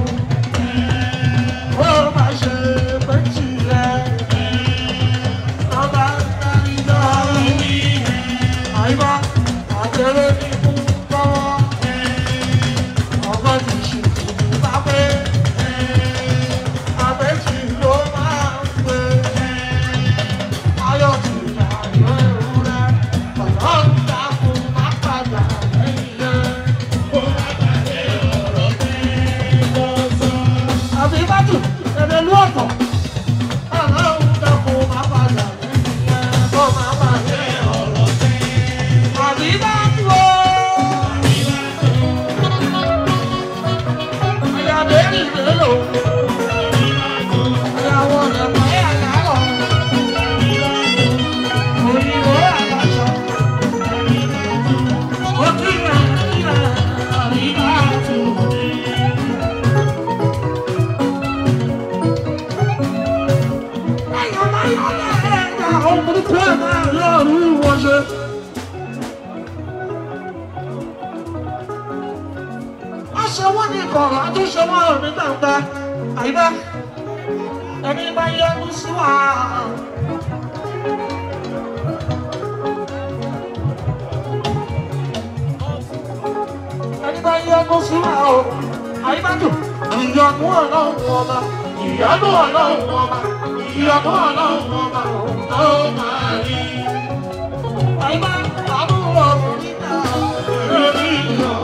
Wọ́n máa ṣe péjì rẹ̀. Ọba kárí dáhùn. Àyíká àtẹ̀lé ní fún lọ́wọ́. Ọgbọ́n ti ṣe ìdìbò bá pé. Àbẹ́jì ló máa ń pè. Ayọ̀ ti yà yọ ewúrẹ́. Ọ̀nà ń dákun má padà lẹ́yìn rẹ̀. Àbí bájú ẹ̀rẹ̀ lú ọ̀tọ̀. Ọ̀nà ń dákun má padà lẹ́yìn rẹ̀. Kó má bàjẹ́ ọ̀rọ̀ sí. Àbí bájú o. Àyà bẹ́ẹ̀ni lélò. Àyàwó rẹ̀ mọ̀ ẹ́ àyàrọ̀. Òyìnbó àyàṣọ. Ó kíra kíra àbí bájú. Ayọ̀ máa yọ̀ lẹ́ẹ̀dá. Àwọn burúkú ẹ̀ máa yọ̀ ọ̀rú wọn ṣe. Wọ́n ṣe wọ́n ní kọ̀ọ̀rọ̀ àtúnṣe wọn ò ní gbàgbà. Àyíká ẹni bá yẹnu sí wa. Ẹni bá yẹnu sí wa o. Àyíká dùn. Ìyọnu ọlọ́run ọba. Ìyọnu ọlọ́run ọba. Ìyọnu ọlọ́run ọba. Òun ló máa rí. Àyíká àbúrò nígbà lórí ìyọ̀.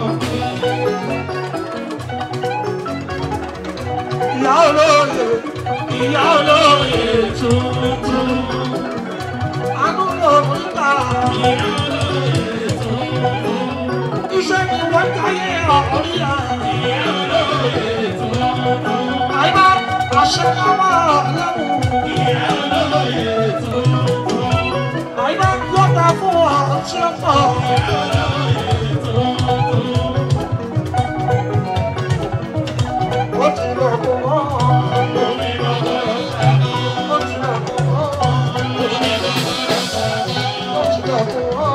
Ìyá olóye, ìyá olóye tuntun. Àbúrò nígbà iṣẹ́ ni wọ́n káyé ọ̀rí ẹ̀. Àyíká àṣẹ lọ́wọ́ ọlọ́run. Àyíká yọ̀dà fún ọ. tí ó pọ̀. Ó ti lọ kó wọ́n. Ó ti lọ kó wọ́n. Ó ti lọ kó wọ́n.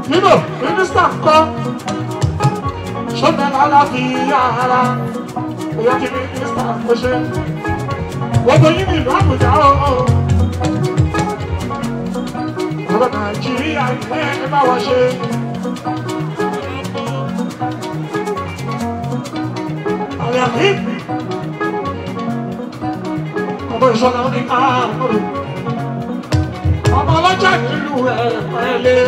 nínú mínísítà kọ́ ṣọ́nà aláfíà ara ìyá ti mínísítà kò ṣe gbogbo yìí ní ìlú Àbújá o ọ̀rọ̀ Nàìjíríà ilé ẹ bá wa ṣe. Àyàfi ọmọ ìṣọ́nà ní káàkiri ọmọ ọlọ́jà nílùú ẹ̀ pẹ́lẹ́.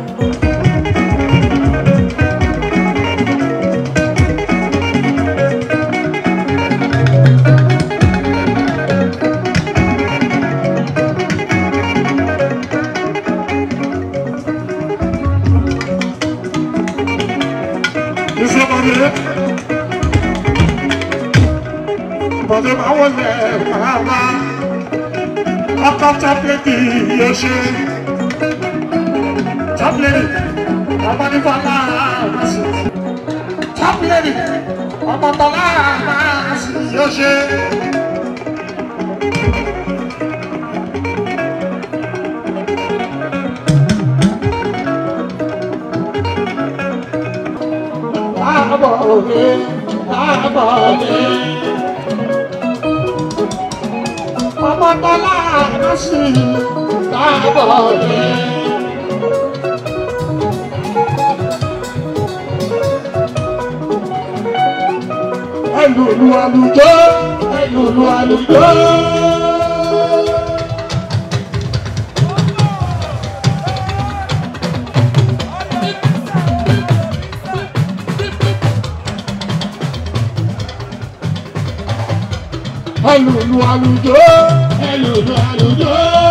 Bọ̀dé máa wọlé kàràmà, ọkọ̀ tábìlẹ̀tì yóò ṣe. Tábìlẹ̀tì ọmọ nípa láàmásì. Tábìlẹ̀tì ọmọ tọ́ láàmásì yóò ṣe. Láàbọ̀ òde, láàbọ̀ òde. Ọmọ tọ́lá àmásì láàbọ̀ òde. Ẹlùlù àlùjọ, ẹlùlù àlùjọ. Ẹlùlù àlùjọ, ẹlùlù àlùjọ.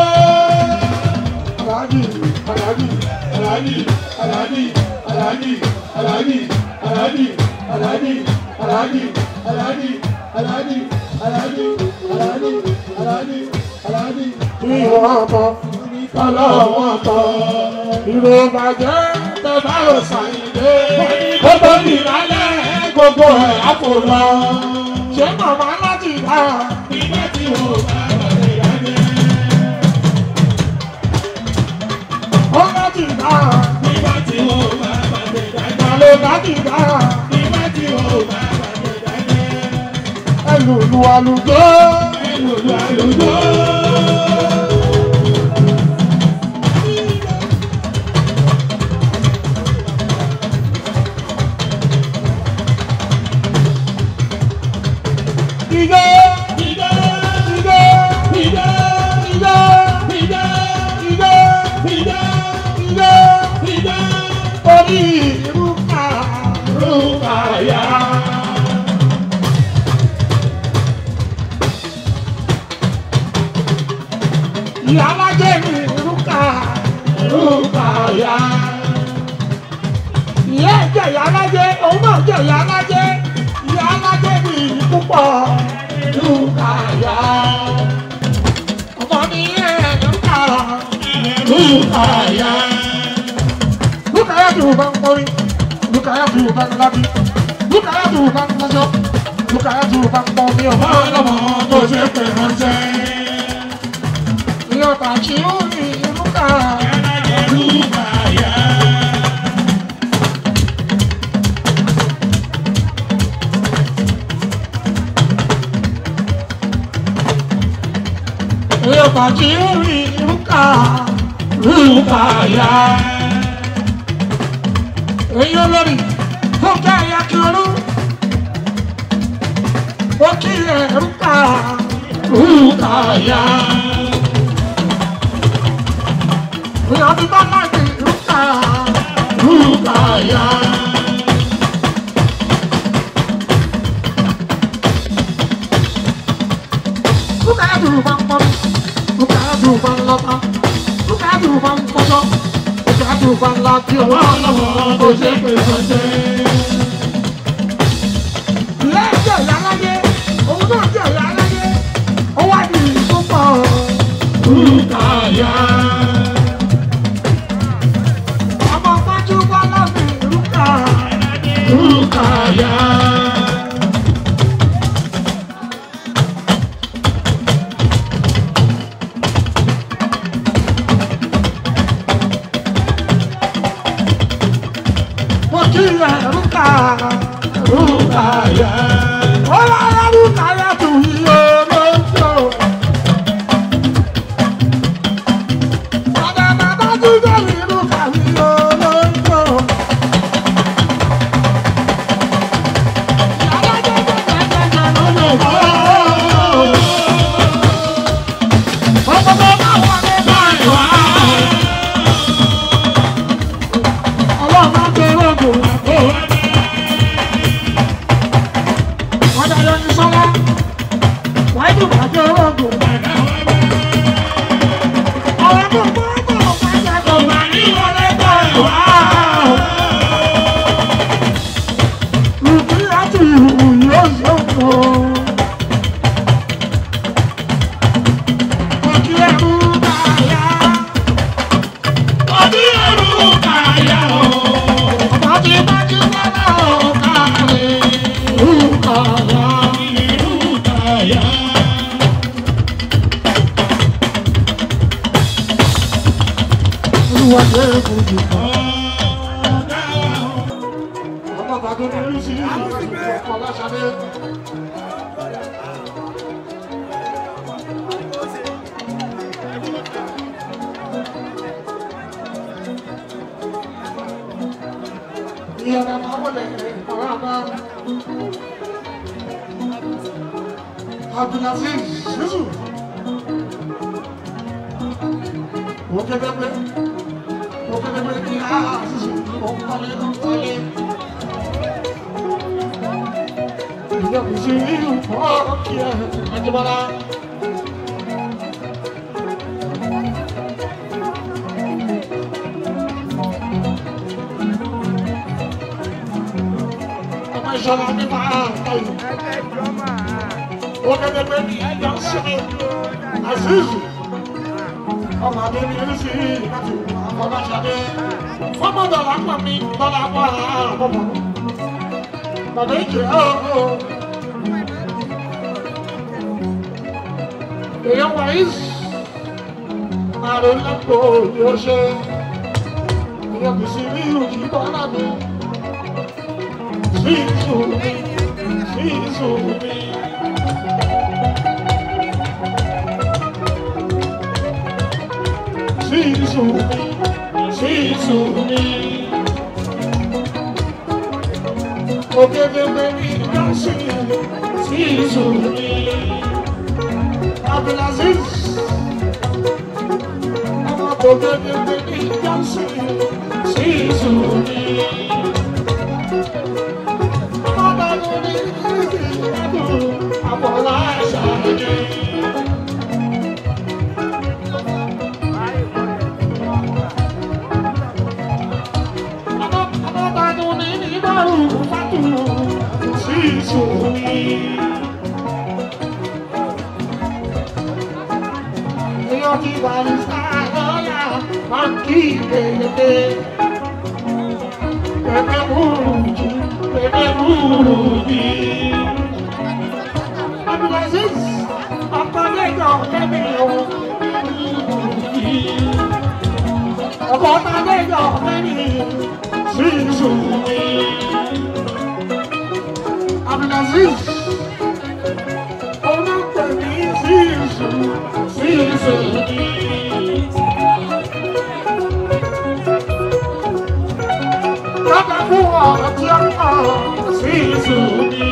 Aláàjì, aláàjì, aláàjì, aláàjì, aláàjì, aláàjì, aláàjì, aláàjì, aláàjì, aláàjì, aláàjì, aláàjì, aláàjì, aláàjì, aláàjì. Ìwọ̀n ọ̀tọ̀, ọlọ́wọ́ ọ̀tọ̀. Ìròbàjẹ́ tẹ bá ò ṣàyẹ̀dé. Gbogbo ìrálẹ̀ gbogbo ẹ̀ àpò lọ. Ṣé màmá láti dá? Nígbà tí wò bá bàtẹ̀ ìyájẹ́. Ó láti dá. Nígbà tí wò bá bàtẹ̀ ìyájẹ́. Ìgbàlè láti dá. Nígbà tí wò bá bàtẹ̀ ìyájẹ́. Ẹlùlù àlùjọ. Ẹlùlù àlùjọ. Ìyá alájẹ́ mi rúkà rúkà yá. Ìyá ẹ̀jẹ̀ ìyá alájẹ́, òun náà jẹ́ ìyá alájẹ́. Ìyá alájẹ́ mi púpọ̀ rúkà yá. Ọmọ mi yẹ rúkà rúkà yá. Rúkà yá dùn bá ń kọrin, rúkà yá dùn bá ń lábí, rúkà yá dùn bá ń lọ́jọ́, rúkà yá dùn bá ń pọ̀ mi ọ̀bá ọlọ́mọ tó ṣe pè ránṣẹ́. Yo tachi uri ruka ruka ya. Yo tachi uri ruka ruka ya. Eyo lori ruka ya kiru. Oki ruka ruka ya. Ìyàbí bá láti rúkà rúkà yá. Rúkà yá dùrù bá ń pọ́n, rúkà yá dùrù bá ń lọ́ta, rúkà yá dùrù bá ń kọ́jọ́, rúkà yá dùrù bá ń láti ọwọ́ ọlọ́wọ́ tó ṣe pé sọ́ṣẹ́. Ìyá ẹ̀jẹ̀ ìyá aláyé, òun náà jẹ́ ìyá aláyé, ó wá ní ìfúnpọ̀ rúkà yá. Rukaya. Rukaya. Ọlọ́run Rukaya tù yí olóńtò. Bàbá bàbá jíjẹ́ mi Rukaya olóńtò. Yàrá jẹ́jẹ́ jẹ́jẹ́ lónìí. Ọ̀pọ̀ bá wà ní báyìí wá. Ọlọ́run máa ń gbé rògùn. Abdulaziz Yusuf. Oke debe, oke debe ni Aziz, okale okale. Dia busy oke, ajibala. Apa jalan ni pak? Oke debe ni Aziz, Aziz. Ọmọ adé ni ẹni sí láti Afọláṣadé. Fọ́mọ dọ̀là pọ̀ mi, dọ̀là pọ̀ àbọ̀bọ̀. Bàbá ìjì ọ̀ọ́. Èèyàn wáyé àrùn lẹ́kọ̀ọ́ yóò ṣe. Èèyàn kì í sí rí òjì bọ́lá mi. Sí ìṣù mi, sí ìṣù mi. Sisu mi, sisu mi. Ogedegbe ni dansi, sisu mi. Abdulaziz, ọmọ ogedegbe ni dansi, sisu mi. Ọmọ bàbá mi ní ìlú Afọláṣadé. Èèyàn ti wà ní sáyọ́yà máa ń kí ìpèlèpè. Pẹ̀pẹ̀ múrù jù, pẹ̀pẹ̀ múrù jì. Abdulaziz, ọkọ̀ lẹ́jọ́ lẹ́mí o. Ọkọ̀ ta lẹ́jọ́ lẹ́mí sí ìṣòro mi. Abdulaziz, ọ̀nà pẹ̀lú sí ìṣòro, sí ìṣòro mi. Lọ́dà fún ọ̀rọ̀ tí ó ń kọ̀ sí ìṣòro mi.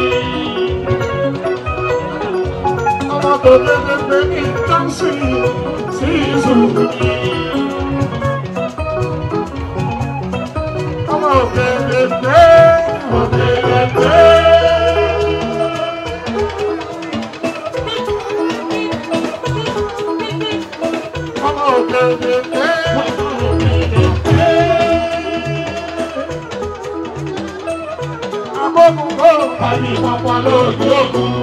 Ọmọ tó gbẹgbẹgbẹ ní Jọ́nsì sí ìṣòro mi. Ọmọ gbẹgbẹgbẹ, ọmọ gbẹgbẹgbẹ. Àmì pàpà lójú ogun.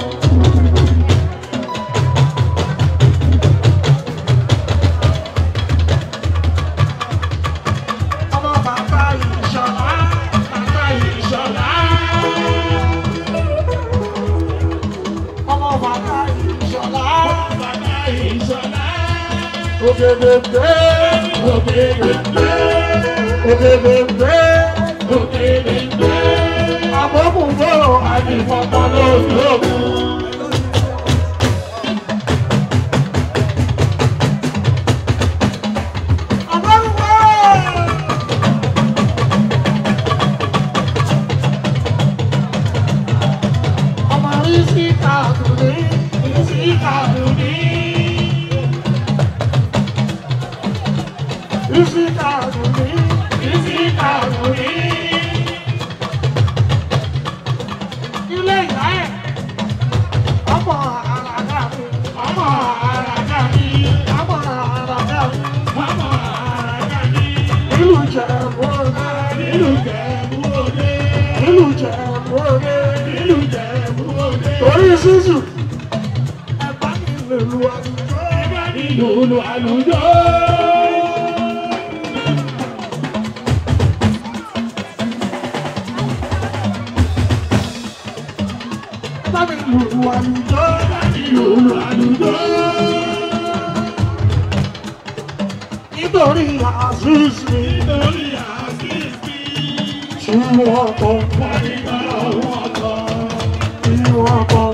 Ọmọ bàbá Ìṣọ̀lá, bàbá Ìṣọ̀lá. Ọmọ bàbá Ìṣọ̀lá, bàbá Ìṣọ̀lá. Ògèdèǹgbé, ògèdèǹgbé, ògèdèǹgbé, ògèdèǹgbé. bókun bó àdìfọ̀pọ̀ lójú òkun. Susu, ẹ̀bá mi lòlù àlùjọ, ẹ̀bá mi lòlù àlùjọ. Ẹ̀bá mi lòlù àlùjọ, ẹ̀bá mi lòlù àlùjọ. Nítorí àṣìṣe, nítorí àṣìṣe, tí wọ́n kọ́ wọ́n ní bàrà wọ́n kọ́, tí wọ́n kọ́.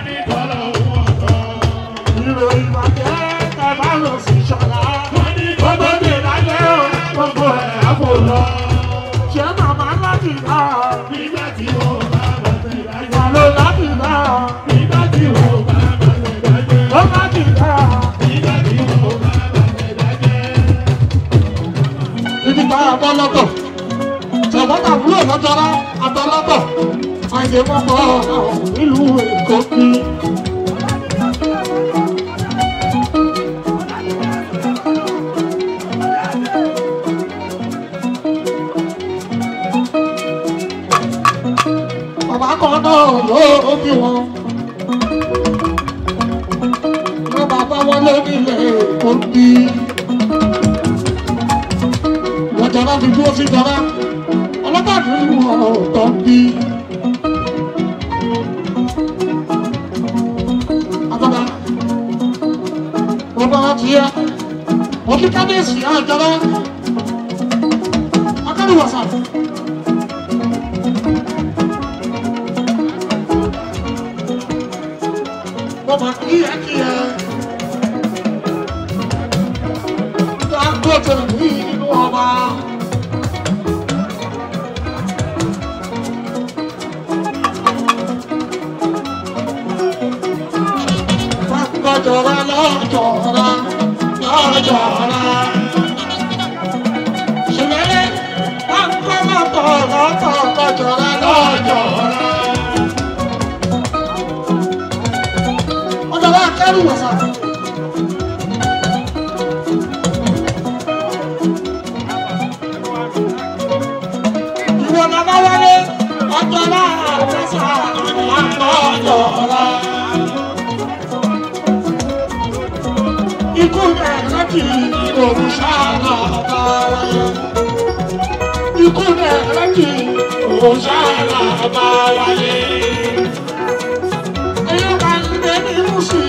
Ṣé màmá láti bá nígbà tí wọ́n bá bàtẹ̀ ìdájọ́? Wà ló láti bá nígbà tí wọ́n bá bàtẹ̀ ìdájọ́? Ó láti bá nígbà tí wọ́n bá bàtẹ̀ ìdájọ́? Ibi tá a bọ́ lọ́tọ̀, ṣẹ̀wọ́n tàbúrò lọ́jọ́rá, àbọ̀ lọ́tọ̀, àìsè mọ́kọ́ nílùú Èkó kí. Ló bí wọn ló bàbá wọn lónílẹ̀ Èkó bí lọ́jọ́rá fi dúró sí jọra ọlọ́pàá nínú ọ̀tọ̀ bí àtọ́gbà wọ́n bá wá ti yá wọ́n kí kábíyèsí àjọra akẹ́rìwọ̀sà. Ọmọ kíá kíá dákọ̀tà nínú ọba. Lọ́jọ́ra lọ́jọ́ra lọ́jọ́ra. Ṣùgbọ́n báńkọ́ lọ́tọ̀ lọ́tọ̀ lọ́jọ́ra lọ́jọ́ra. What's up? You wanna know what it? I'm gonna what's up? I'm gonna You could have lucky Oshana You could have lucky Oshana You can make you see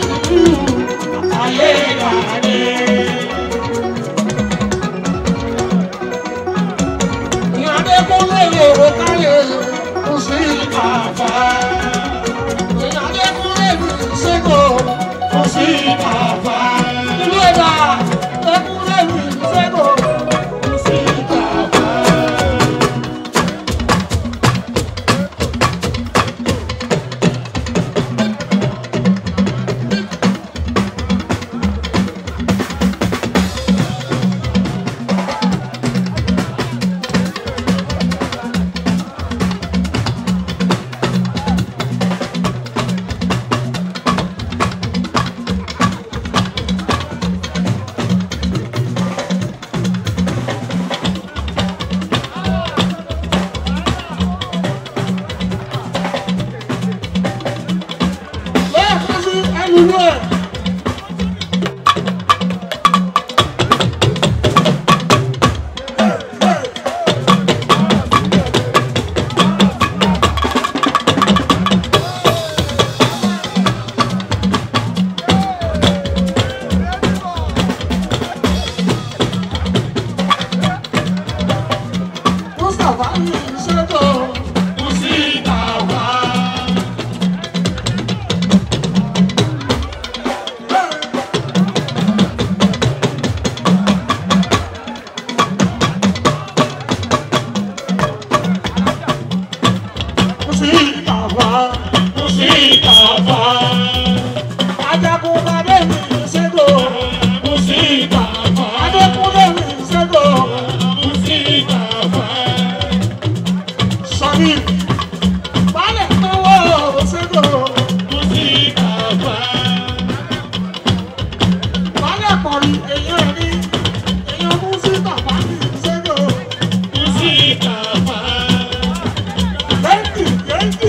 èèyàn ní èèyàn mú sí tàbá ní ìṣẹ́jọ́. sí ìtàpá. Yẹ́nkì yẹ́nkì.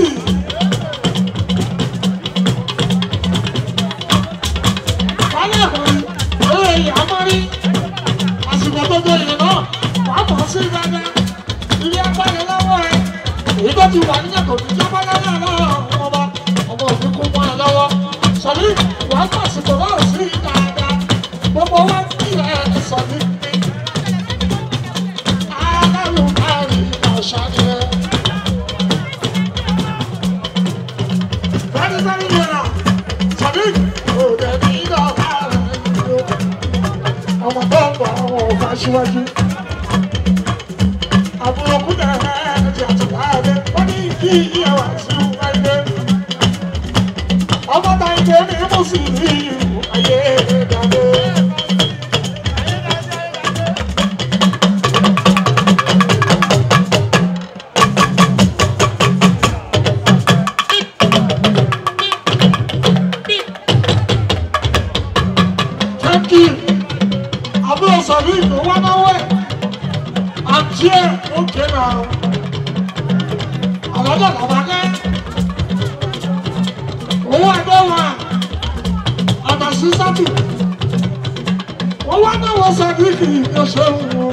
Wálé àkọ́rí òye ìyàmọ́rí àsìkò tó tó yìí náà wàá mọ̀ sí dáadáa. Ilé agbára lọ́wọ́ ẹ èyí tó ti wà nílẹ̀ kò ní jábọ́ lọ́wọ́ lọ́wọ́ ọmọ ọmọ òfin kún mọ́ ẹ lọ́wọ́. Sọ̀rí wàá pàṣípò náà sí dáadáa. Gbogbo wa ń bí ẹ sọ̀rí ní. Alárùnmáàrí ọ̀ṣà ni ẹ. Very very well. Sọ̀rí òde ní ìdọ̀gá rẹ̀ ní o. Ọmọ tó ń bọ̀ ọmọ ọ̀gá síwájú. Àbúrò kúndà ẹ̀ ti àtúntà ẹ̀ wọ́n ní kí ìyá wa sí wáyé. Ọmọ ta ìgbé ní Mùsùlùmí ayé dàdé. Thank you. Àbúrò sọ̀rọ̀ ìlú wá náwó ẹ̀. Àti ẹ̀ ó ké náà. Àlọ́jọ́ làwọn akẹ́. Owó ẹgbẹ́ wa àtàṣí sátì. Wọ́n wá náwó sàdíkì ìṣeun o.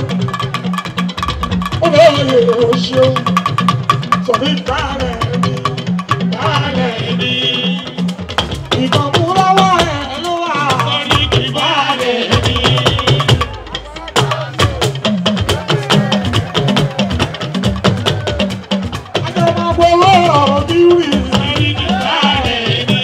Ó lè yẹ òṣèun. Sọ̀rí ìdálẹ̀ mi. Bálẹ̀ ni. Ìtọ̀mú lọ́wọ́ ẹ̀ ló wà. Sọ́rí kì bálẹ̀ ni. Ajọ́ máa gbowó ọ̀bí wì. Sọ́rí kì bálẹ̀ ni.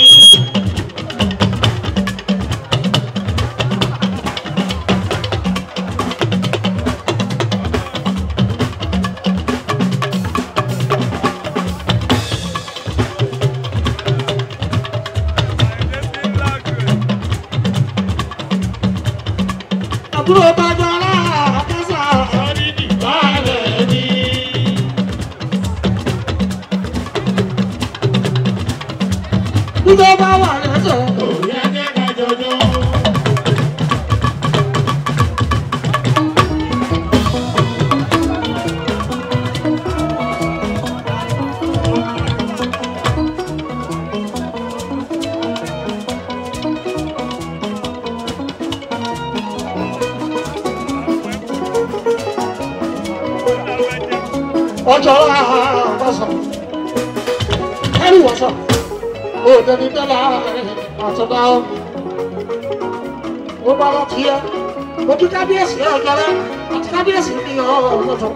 Àbúrò bàjọ́ aláàkásá. Sọ́rí kì bálẹ̀ ni. Bíjọ́ bá wà lẹ́sẹ̀. Òye ẹgbẹ́ ká jọjọ. Ọjọ́ àbọ̀sọ̀. Ẹrù wọ̀sọ̀. Òde ní dọ́là àtọ́dá ọ́. Mo bá lọ tiẹ̀. Mo tún kábíyèsí ọjọ́ rẹ̀ àti kábíyèsí ní ọ̀rọ̀ lọ́tọ̀.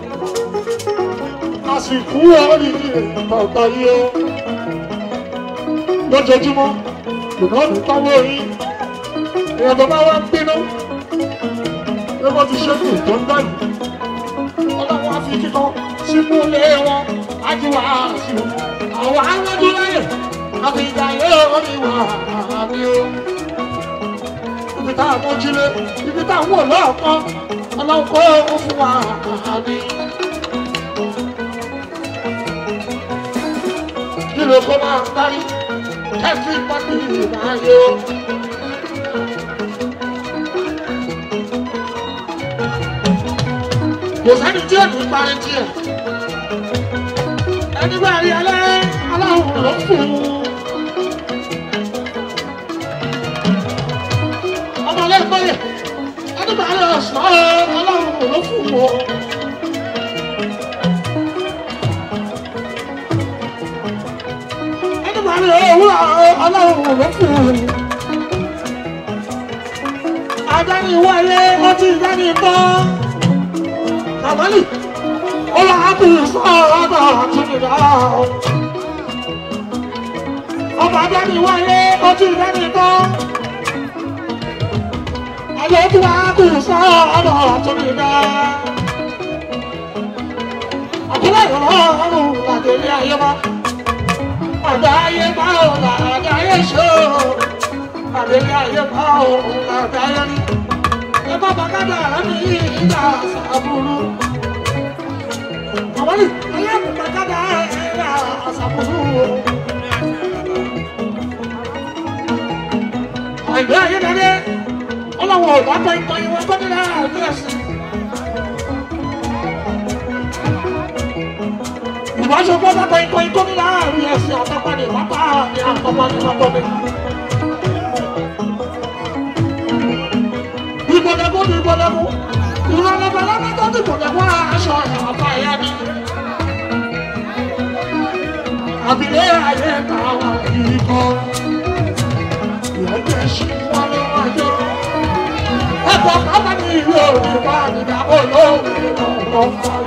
Àsìkò orí ọ̀tọ̀ yìí o. Lójoojúmọ́, lùnà ọ̀dùn tọ́wọ́ orí. Èèyàn tó bá wá ń bínú. Bí wọ́n ti ṣe kù tó ń dá yìí. Ọlọ́run á fi kíkọ́ sínú ilé wọn. Á ti wà á sí o. Àwọn arájú láyè. Àfi ìgbà yóò rí wà ní o. Ibi tá a mọ́jú lé, ibi tá a wò lọ́ọ̀kan, ọlọ́run kó o fún wa ní. Kí ló kó máa ń darí? Kẹ́sì pàtì máa yé o. Kò sẹ́ni tí ò ní parí tiẹ̀. Ẹni bá rí alẹ́, aláwọ̀ ló fún un. Ọmọlẹ́gbọ́lẹ̀, ẹni bá rí ọ̀sán, aláwọ̀ ló fún un. Ẹni bá rí owó, aláwọ̀ ló fún un. Adáni wáyé, ó ti dání tán. Kàmálì, ó lọ ápù sọ́ọ̀dọ̀ àtúndà. Ọba dání wáyé, ó ti dání tán. Ayé tí wàá kù sọ́ọ̀dọ̀ àtúndà. Àkúrẹ́ ìrọ̀rùn làdélé ayé bá. Àdá ayé bá ò làdá ayé ṣó. Àdélé ayé bá ò làdá ayé rí. Ẹ bá bàkádà ní ìgbà sàbúrú. Kàmálì, ayé bàkádà ẹ̀yà sàbúrú. Àìgbé ayé dẹ́dẹ́, ọlọ́ ọlọ́wọ́ ọ̀gá tó ń tọ́ ìwé gómìnà ní ẹ̀sìn. ìbáṣepọ̀ bá tó ń tọ́ gómìnà ní ẹ̀sìn àtọ́pàdé pápá ní àtọ́pàdé pápá. ìgbọ̀dẹ̀kú ni ìgbọ̀dẹ̀kú ìrọ̀lẹ́bẹ̀ lọ́mọdé ní ìgbọ̀dẹ̀kú aṣọ àbá ẹ̀yà mi. àbílẹ̀ ayé káwá ìkọ́ ìyẹ́jẹ́ sí wọn lọ́wọ́ jọ. ẹ̀kọ́ kábà ní ìlú òyìnbá nígbà olóògbé lọ́wọ́ fáyé.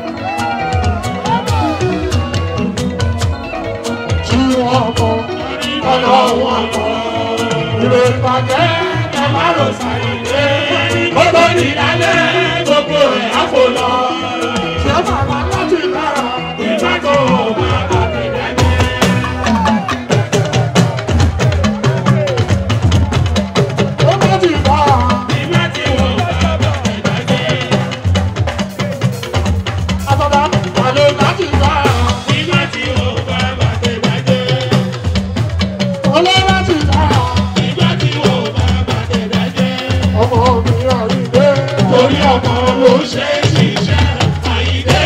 tí wọ́n mọ ọlọ́wọ́ àpọ̀ ìrè ìbàjẹ́ ẹ̀ má lọ sàyẹ̀dẹ́. gbogbo ìdálẹ́ gbogbo ẹ̀ á fò lọ. ṣé màmá láti bá ìgbà tó máa bá mi dẹ́gbẹ́. ó má ti bá ìgbà tí wọ́n bá bá mi dẹ́gbẹ́. àtọ̀dá àlè láti bá ìgbà tí wọ́n bá bá mi dẹ́gbẹ́. olè láti bá ìgbà tí wọ́n bá bá mi dẹ́gbẹ́. ọmọ mi àyíké torí ọmọ ló ṣe é ṣiṣẹ́ àyíké.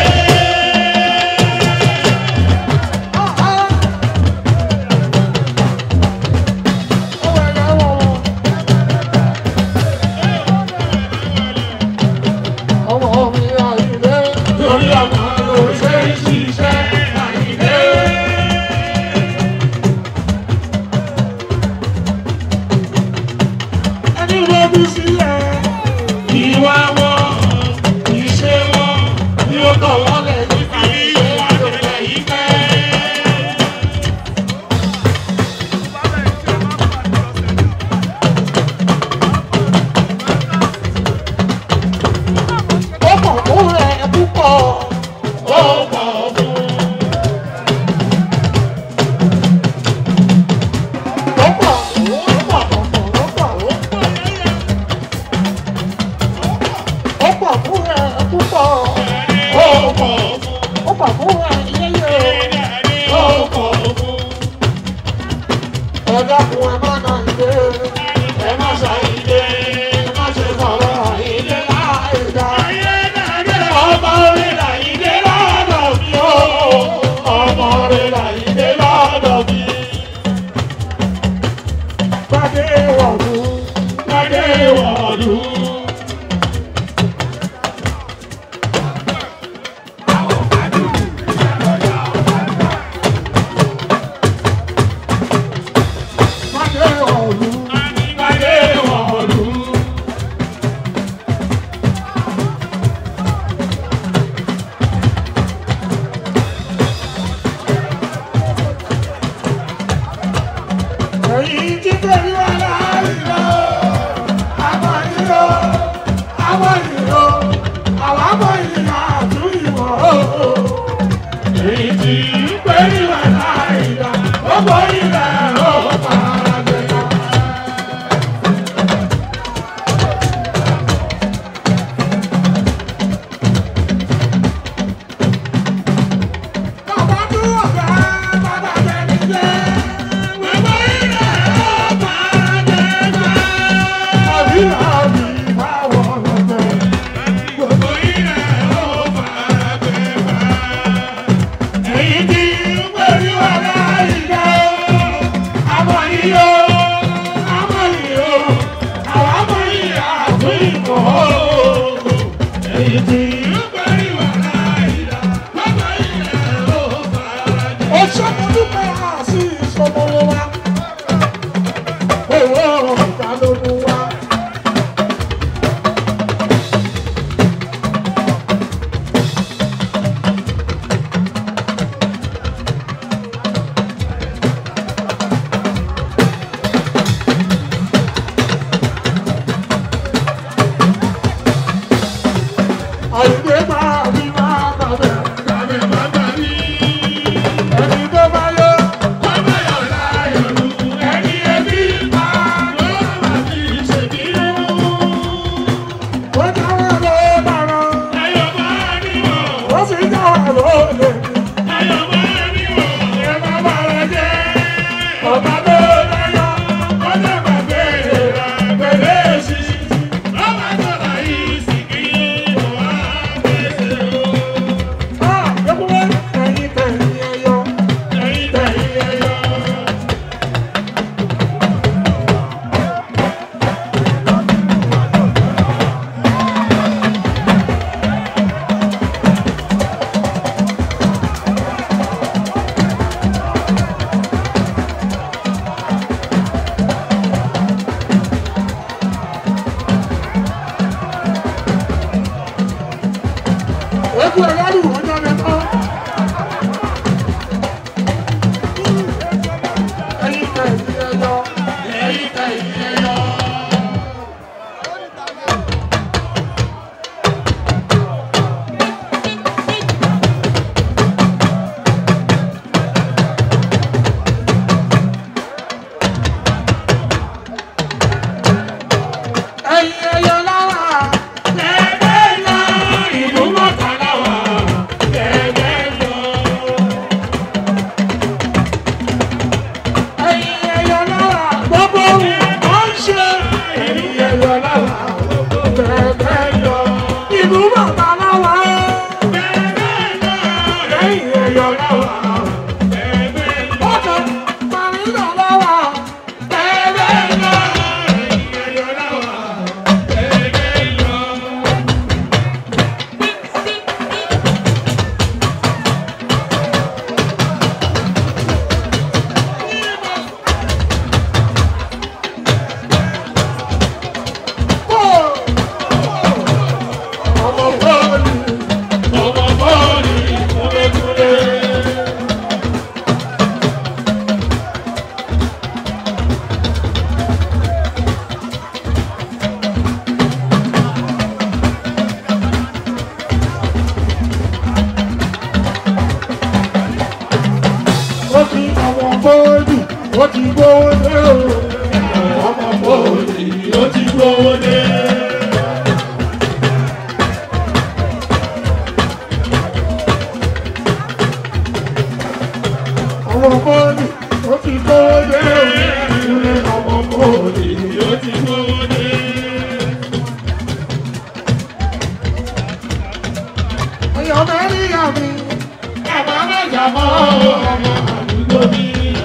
ọmọ mi àyíké torí ọmọ ló ṣe é ṣiṣẹ́ àyíké. ẹni ló bí sílẹ̀ ìwà wọn ìṣe wọn ni ó kọ̀ wọ́n lẹ̀ nípa ilé àgbẹ̀ yìí pẹ́. ó pọ̀ fún rẹ̀ púpọ̀ ó pọ̀ fún. ó pọ̀ ó pọ̀ ó pọ̀ ó pọ̀ fún rẹ̀ púpọ̀ ó pọ̀ ó pọ̀ fún rẹ̀ yẹ́yẹ́ ó pọ̀ fún. ẹ dákun ẹ má nà ilé ẹ má ṣà ilé ẹ má ṣe sọ̀rọ̀ ilé láì dá. ọmọ rẹ̀ là ilé lọ́dọ̀ mi ó ọmọ rẹ̀ là ilé lọ́dọ̀ mi. Gbadé wọ̀lú gbadé wọ̀lú. Gbadé wọ̀lú gbadé wọ̀lú. èyí tí tẹ̀lé wà láàyè lọ àmọ́ ìlọ. kú ẹlẹ́rù ọjọ́ mi kọ́. Ẹyin tẹ̀ ìdí ẹyọ, ẹyin tẹ̀ ìdí ẹyọ. Ó ti gbówó dé o, ọmọ bòdì ó ti gbówó dé. Ọmọ bòdì ó ti gbówó dé o, ọmọ bòdì ó ti gbówó dé. Èèyàn mẹ́rin yà mí, ẹ̀bá mẹ́jà mọ́ ọmọ àdúgbò mi.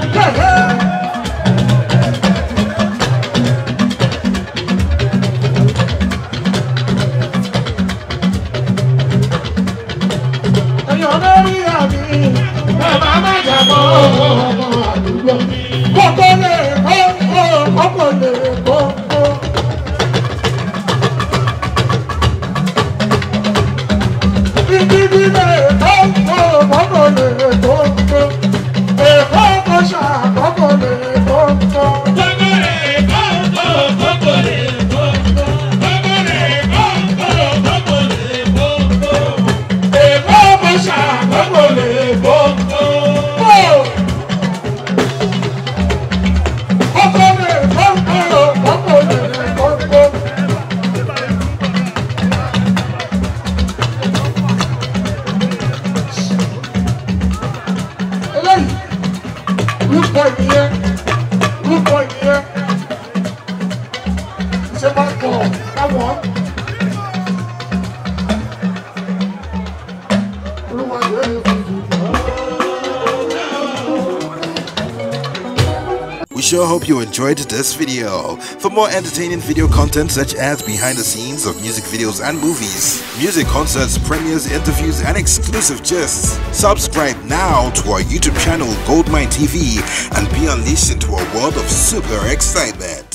We sure hope you enjoyed this video. For more entertaining video content such as behind the scenes of music videos and movies, music concerts, premieres, interviews, and exclusive gists, subscribe now to our YouTube channel Goldmine T V and be unleashed into a world of super excitement.